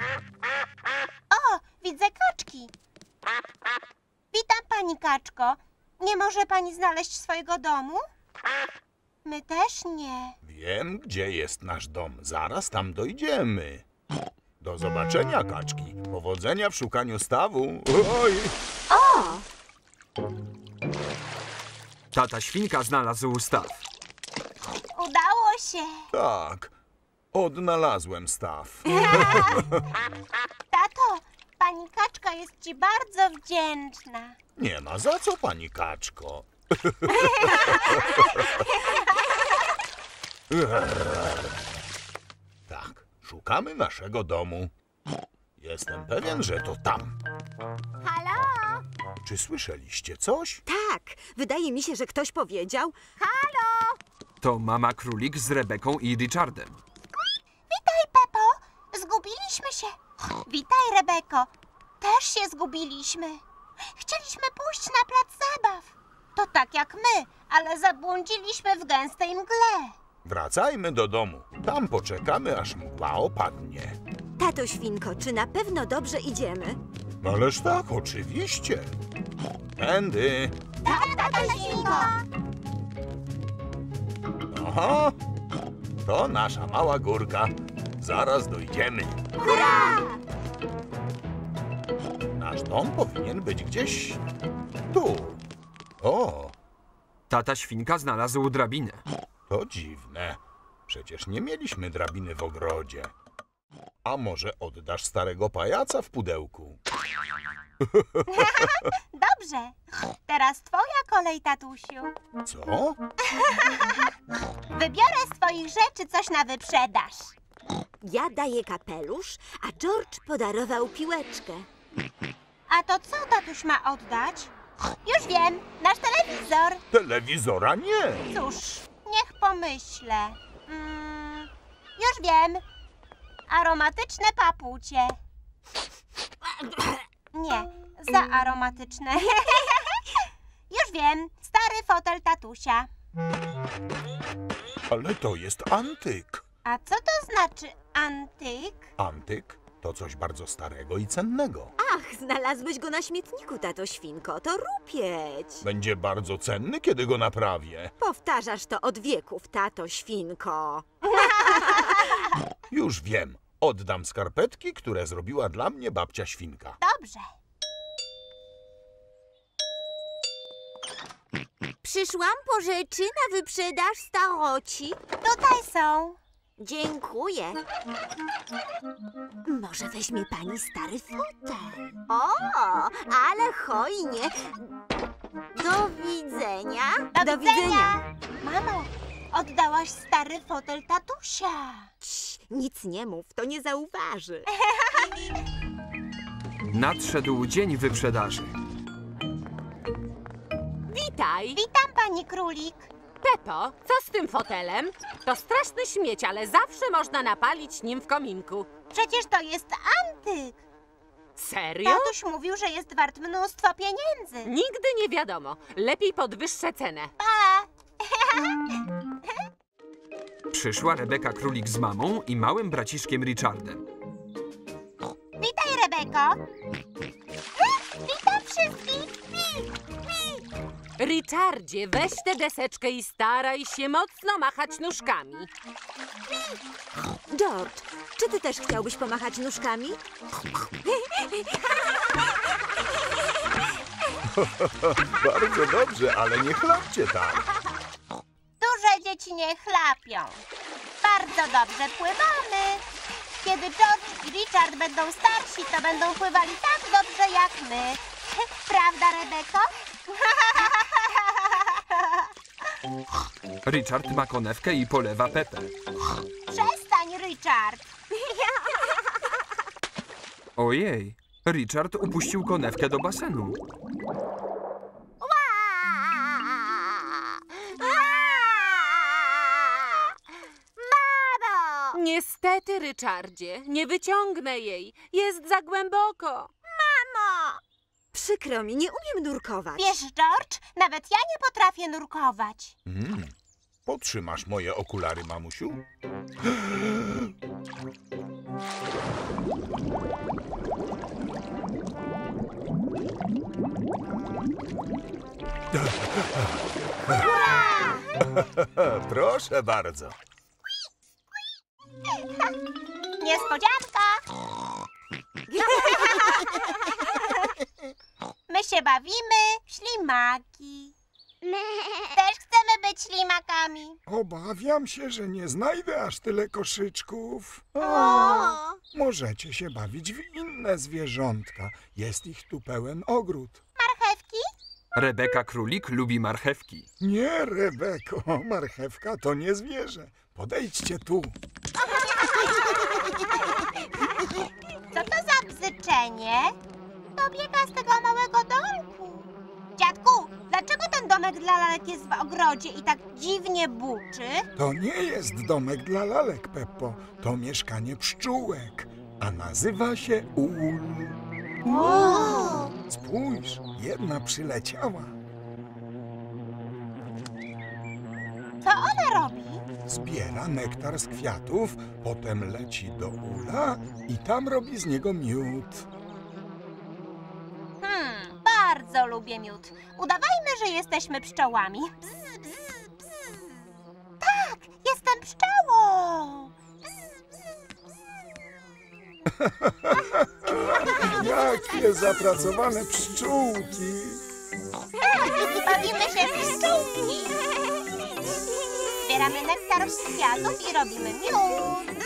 O, widzę kaczki. Witam, pani kaczko. Nie może pani znaleźć swojego domu? My też nie. Wiem, gdzie jest nasz dom. Zaraz tam dojdziemy. Do zobaczenia, kaczki. Powodzenia w szukaniu stawu. Oj! O! Tata Świnka znalazł staw. Udało się. Tak, odnalazłem staw. Tato, pani kaczka jest ci bardzo wdzięczna. Nie ma za co, pani kaczko. Tak, szukamy naszego domu. Jestem pewien, że to tam. Halo? Czy słyszeliście coś? Tak, wydaje mi się, że ktoś powiedział... Halo? To mama królik z Rebeką i Richardem. Witaj, Peppo. Zgubiliśmy się. Witaj, Rebeko. Też się zgubiliśmy. Chcieliśmy pójść na plac zabaw. To tak jak my, ale zabłądziliśmy w gęstej mgle. Wracajmy do domu. Tam poczekamy, aż mgła opadnie. Tato Świnko, czy na pewno dobrze idziemy? Ależ tak, oczywiście. Tędy. Tak, tato Świnko. Aha, to nasza mała górka. Zaraz dojdziemy. Hurra! Nasz dom powinien być gdzieś tu. O, Tata Świnka znalazł drabinę. to dziwne. Przecież nie mieliśmy drabiny w ogrodzie. A może oddasz starego pajaca w pudełku? Dobrze. Teraz twoja kolej, tatusiu. Co? Wybiorę z twoich rzeczy coś na wyprzedaż. Ja daję kapelusz, a George podarował piłeczkę. A to co tatuś ma oddać? Już wiem, nasz telewizor. Telewizora nie. Cóż, niech pomyślę. Mm, już wiem. Aromatyczne papucie. Nie, za aromatyczne. Już wiem. Stary fotel tatusia. Ale to jest antyk. A co to znaczy antyk? Antyk to coś bardzo starego i cennego. Ach, znalazłeś go na śmietniku, tato świnko. To rupieć. Będzie bardzo cenny, kiedy go naprawię. Powtarzasz to od wieków, tato świnko. Już wiem. Oddam skarpetki, które zrobiła dla mnie babcia świnka. Dobrze. Przyszłam po rzeczy na wyprzedaż staroci. Tutaj są. Dziękuję. Może weźmie pani stary fotel? O, ale hojnie. Do widzenia. Do, Do widzenia. widzenia. Mamo, oddałaś stary fotel tatusia. Cii, nic nie mów, to nie zauważy. Nadszedł dzień wyprzedaży. Witaj. Witam, pani królik. Pepo, co z tym fotelem? To straszny śmieć, ale zawsze można napalić nim w kominku. Przecież to jest antyk. Serio? Tatuś mówił, że jest wart mnóstwo pieniędzy. Nigdy nie wiadomo. Lepiej podwyższę cenę. Pa! Przyszła Rebeka Królik z mamą i małym braciszkiem Richardem. Witaj, Rebeko. Witam wszystkich. Richardzie, weź tę deseczkę i staraj się mocno machać nóżkami. George, czy ty też chciałbyś pomachać nóżkami? Bardzo dobrze, ale nie chlapcie tak. Duże dzieci nie chlapią. Bardzo dobrze pływamy. Kiedy George i Richard będą starsi, to będą pływali tak dobrze jak my. Prawda, Rebeko? Richard ma konewkę i polewa Pepę. Przestań, Richard. Ojej, Richard upuścił konewkę do basenu. Mamo! Niestety, Richardzie, nie wyciągnę jej. Jest za głęboko. Mamo! Przykro mi, nie umiem nurkować. Wiesz, George, nawet ja nie potrafię nurkować. Mm. Potrzymasz moje okulary, mamusiu? Proszę bardzo. Niespodzianka. My się bawimy w ślimaki. Też chcemy być ślimakami. Obawiam się, że nie znajdę aż tyle koszyczków. O! Możecie się bawić w inne zwierzątka. Jest ich tu pełen ogród. Marchewki? Rebeka Królik lubi marchewki. Nie, Rebeko, marchewka to nie zwierzę. Podejdźcie tu. Co to za bzyczenie? To biega z tego małego domku. Dziadku, dlaczego ten domek dla lalek jest w ogrodzie i tak dziwnie buczy? To nie jest domek dla lalek, Peppo. To mieszkanie pszczółek, a nazywa się ul. O! Spójrz, jedna przyleciała. Co ona robi? Zbiera nektar z kwiatów, potem leci do ula i tam robi z niego miód. Hmm, bardzo lubię miód. Udawajmy, że jesteśmy pszczołami. Bzz, bzz, bzz. Tak, jestem pszczołą. Jakie zapracowane pszczółki! Bawimy się w pszczółki. Zbieramy nektar z kwiatów i robimy miód.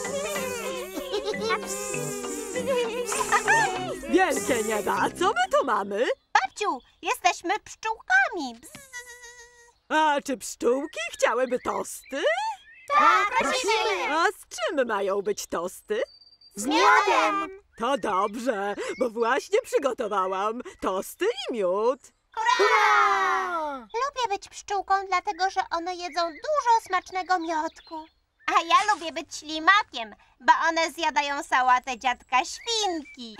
Wielkie nieba, a co my tu mamy? Babciu, jesteśmy pszczółkami. Bzz. A czy pszczółki chciałyby tosty? Tak, prosimy. A z czym mają być tosty? Z miodem. To dobrze, bo właśnie przygotowałam tosty i miód. Hurra! Lubię być pszczółką, dlatego że one jedzą dużo smacznego miodku. A ja lubię być ślimakiem, bo one zjadają sałatę dziadka świnki.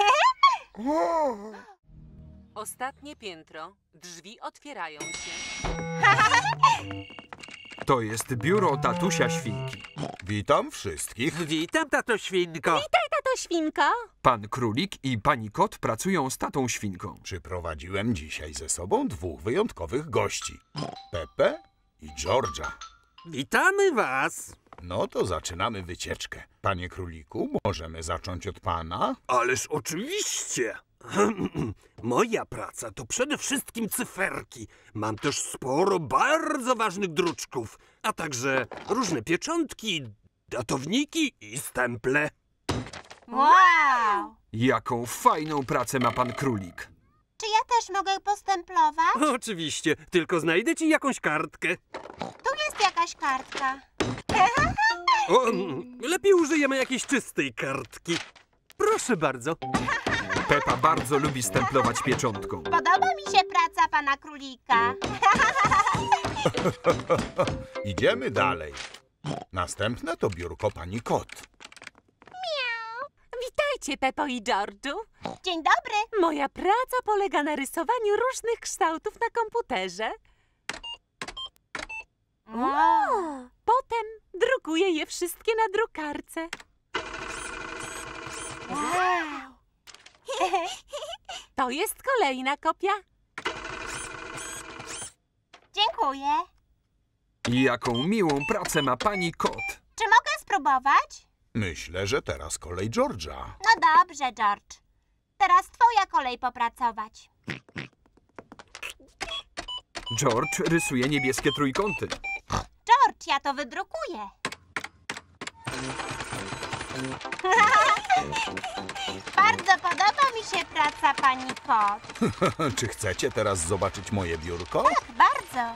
Ostatnie piętro. Drzwi otwierają się. To jest biuro tatusia świnki. Witam wszystkich. Witam, tato świnko. Witaj, tato świnko. Pan królik i pani kot pracują z tatą świnką. Przyprowadziłem dzisiaj ze sobą dwóch wyjątkowych gości. Peppę i George'a. Witamy was. No to zaczynamy wycieczkę. Panie króliku, możemy zacząć od pana? Ależ oczywiście. Moja praca to przede wszystkim cyferki. Mam też sporo bardzo ważnych druczków, a także różne pieczątki, datowniki i stemple. Wow! Jaką fajną pracę ma pan królik. Czy ja też mogę postemplować? Oczywiście, tylko znajdę ci jakąś kartkę. Tu jest jakaś kartka. O, lepiej użyjemy jakiejś czystej kartki. Proszę bardzo. Peppa bardzo lubi stemplować pieczątką. Podoba mi się praca pana królika. Idziemy dalej. Następne to biurko pani kot. Witajcie, Peppo i George'u. Dzień dobry. Moja praca polega na rysowaniu różnych kształtów na komputerze. Wow. Potem drukuję je wszystkie na drukarce. Wow. To jest kolejna kopia. Dziękuję. I jaką miłą pracę ma pani kot. Czy mogę spróbować? Myślę, że teraz kolej George'a. No dobrze, George. Teraz twoja kolej popracować. George rysuje niebieskie trójkąty. George, ja to wydrukuję. Bardzo podoba mi się praca pani kot. Czy chcecie teraz zobaczyć moje biurko? Tak, bardzo.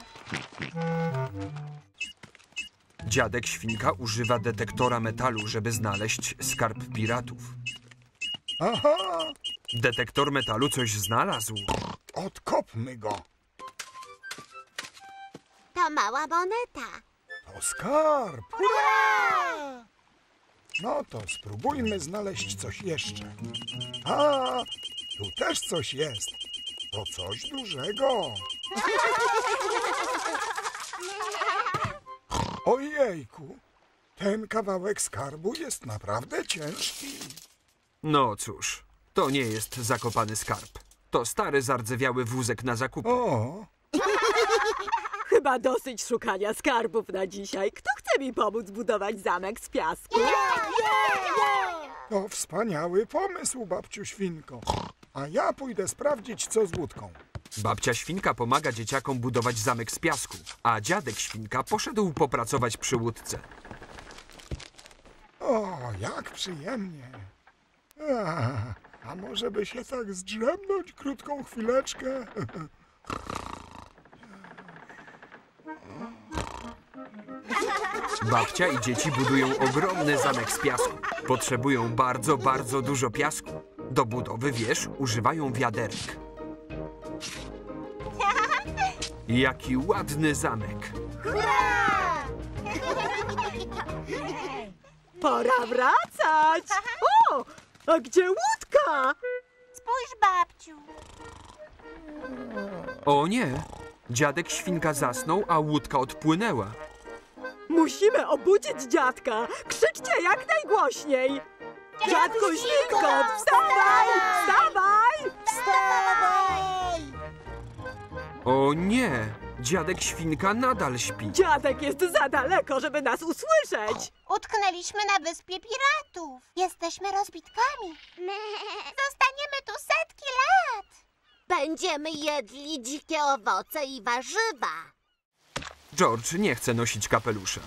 Dziadek Świnka używa detektora metalu, żeby znaleźć skarb piratów. Aha! Detektor metalu coś znalazł. Odkopmy go. To mała moneta. To skarb. Hurra! No to spróbujmy znaleźć coś jeszcze. A, tu też coś jest. To coś dużego. Ojejku, ten kawałek skarbu jest naprawdę ciężki. No cóż, to nie jest zakopany skarb. To stary, zardzewiały wózek na zakupy. O! Chyba dosyć szukania skarbów na dzisiaj. Kto chce mi pomóc budować zamek z piasku? To wspaniały pomysł, babciu Świnko. A ja pójdę sprawdzić, co z łódką. Babcia Świnka pomaga dzieciakom budować zamek z piasku, a dziadek Świnka poszedł popracować przy łódce. O, jak przyjemnie. A, a może by się tak zdrzemnąć krótką chwileczkę? Babcia i dzieci budują ogromny zamek z piasku. Potrzebują bardzo, bardzo dużo piasku. Do budowy wież używają wiaderek. Jaki ładny zamek. Hurra! Pora wracać! O! A gdzie łódka? Spójrz, babciu. O nie! Dziadek Świnka zasnął, a łódka odpłynęła. Musimy obudzić dziadka. Krzyczcie jak najgłośniej. Dziadku Świnko, wstawaj! Wstawaj! Wstawaj! O nie! Dziadek Świnka nadal śpi. Dziadek jest za daleko, żeby nas usłyszeć. Utknęliśmy na wyspie piratów. Jesteśmy rozbitkami. Zostaniemy tu setki lat. Będziemy jedli dzikie owoce i warzywa. George nie chce nosić kapelusza.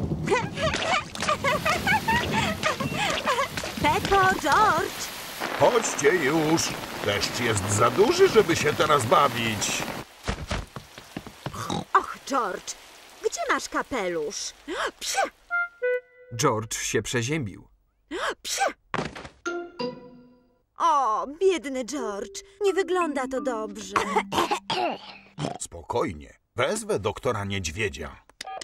Peppo, George! Chodźcie już. Deszcz jest za duży, żeby się teraz bawić. Och, George, gdzie masz kapelusz? Psie! George się przeziębił. Psie! O, biedny George. Nie wygląda to dobrze. Spokojnie. Wezwę doktora Niedźwiedzia.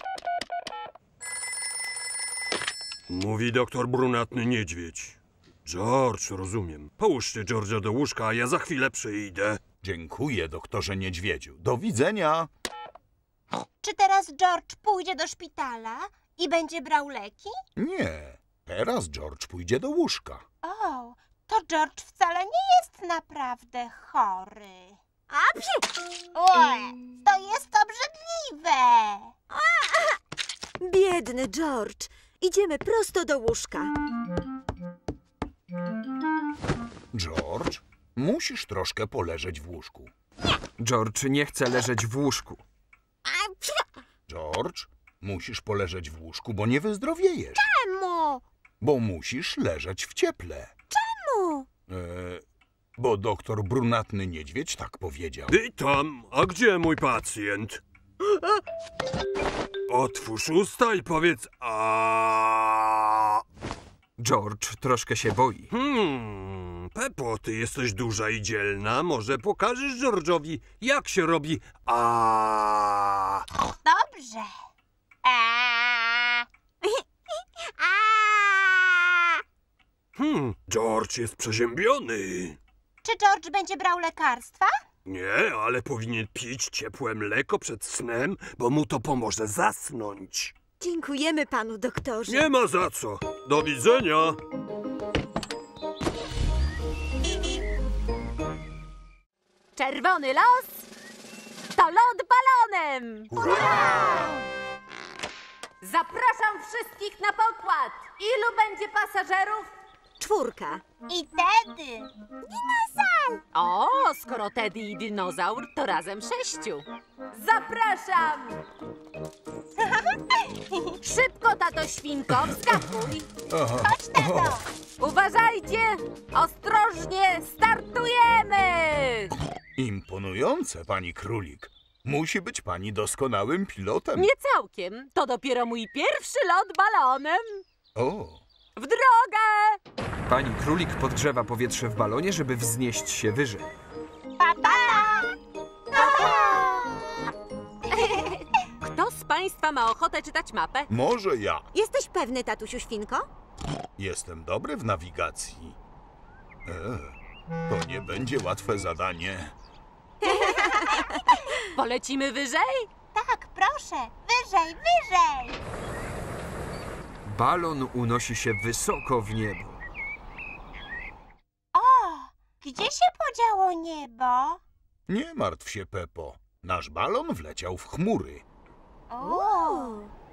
Mówi doktor Brunatny Niedźwiedź. George, rozumiem. Połóżcie George'a do łóżka, a ja za chwilę przyjdę. Dziękuję, doktorze Niedźwiedziu. Do widzenia. Czy teraz George pójdzie do szpitala i będzie brał leki? Nie. Teraz George pójdzie do łóżka. O, to George wcale nie jest naprawdę chory. A psi! Ue, to jest obrzydliwe! Biedny George. Idziemy prosto do łóżka. George, musisz troszkę poleżeć w łóżku. George nie chce leżeć w łóżku. George, musisz poleżeć w łóżku, bo nie wyzdrowiejesz. Czemu? Bo musisz leżeć w cieple. Czemu? E, bo doktor Brunatny Niedźwiedź tak powiedział. Witam, a gdzie mój pacjent? Otwórz usta i powiedz a. George troszkę się boi. Hmm, Peppo, ty jesteś duża i dzielna. Może pokażesz George'owi, jak się robi a. Dobrze. A. A. Hmm, George jest przeziębiony. Czy George będzie brał lekarstwa? Nie, ale powinien pić ciepłe mleko przed snem, bo mu to pomoże zasnąć. Dziękujemy panu doktorze. Nie ma za co. Do widzenia. Czerwony los to lot balonem! Zapraszam wszystkich na pokład! Ilu będzie pasażerów? Czwórka. I Teddy. Dinozaur. O, skoro Teddy i dinozaur, to razem sześciu. Zapraszam! Szybko, tato świnko, wskakuj! Chodź, tato! Uważajcie! Ostrożnie, startujemy! Imponujące, pani królik. Musi być pani doskonałym pilotem. Nie całkiem. To dopiero mój pierwszy lot balonem. O. W drogę! Pani królik podgrzewa powietrze w balonie, żeby wznieść się wyżej. Pa, pa. Pa, pa. Kto z państwa ma ochotę czytać mapę? Może ja. Jesteś pewny, tatusiu świnko? Jestem dobry w nawigacji. E, to nie będzie łatwe zadanie. Polecimy wyżej? Tak, proszę. Wyżej, wyżej. Balon unosi się wysoko w niebo. O, gdzie się podziało niebo? Nie martw się, Peppo. Nasz balon wleciał w chmury. O.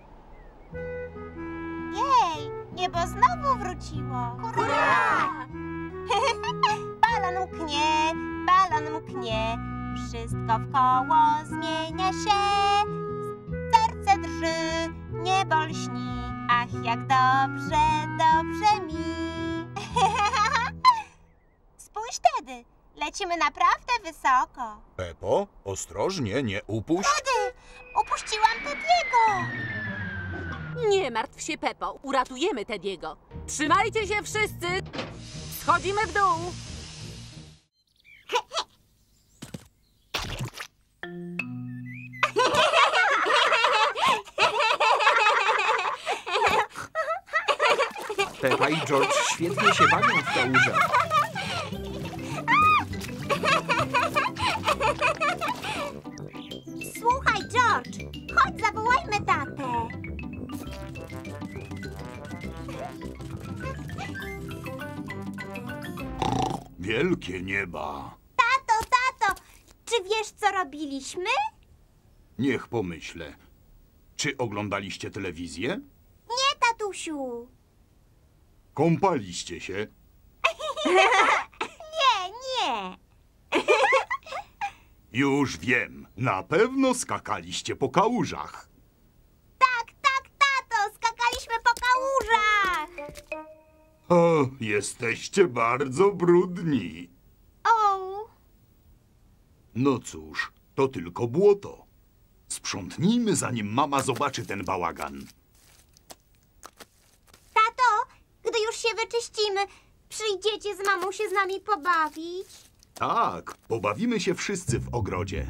Jej, niebo znowu wróciło. Hurra! Balon mknie, balon mknie. Wszystko wkoło zmienia się. Serce drży, niebo lśni. Ach, jak dobrze, dobrze mi. Spójrz, Teddy, lecimy naprawdę wysoko. Peppo, ostrożnie, nie upuść. Teddy, upuściłam Teddy'ego. Nie martw się, Peppo. Uratujemy Teddy'ego. Trzymajcie się wszyscy. Schodzimy w dół. Peppa i George świetnie się bawią w kałużach. Słuchaj, George, chodź, zawołajmy tatę. Wielkie nieba. Tato, tato, czy wiesz, co robiliśmy? Niech pomyślę. Czy oglądaliście telewizję? Nie, tatusiu. Kąpaliście się? Nie, nie. Już wiem. Na pewno skakaliście po kałużach. Tak, tak, tato, skakaliśmy po kałużach. O, jesteście bardzo brudni. O. No cóż, to tylko błoto. Sprzątnijmy, zanim mama zobaczy ten bałagan. Tato, gdy już się wyczyścimy, Przyjdziecie z mamą się z nami pobawić? Tak, pobawimy się wszyscy w ogrodzie.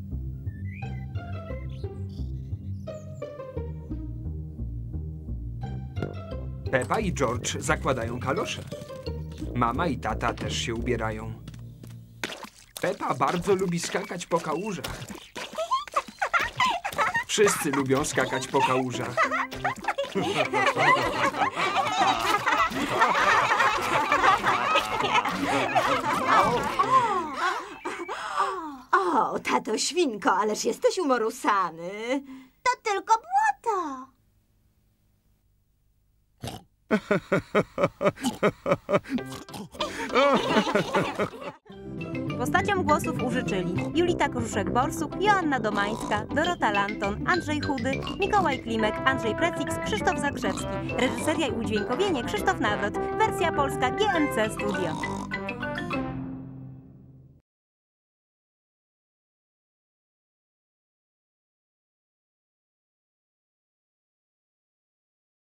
Pepa i George zakładają kalosze. Mama i tata też się ubierają. Pepa bardzo lubi skakać po kałużach. Wszyscy lubią skakać po kałużach. O, tato świnko, ależ jesteś umorusany. To tylko błoto. Postaciom głosów użyczyli Julita Korzuszek-Borsuk, Joanna Domańska, Dorota Lanton, Andrzej Chudy, Mikołaj Klimek, Andrzej Precix, Krzysztof Zagrzewski. Reżyseria i udźwiękowienie Krzysztof Nawrot. Wersja polska G M C Studio.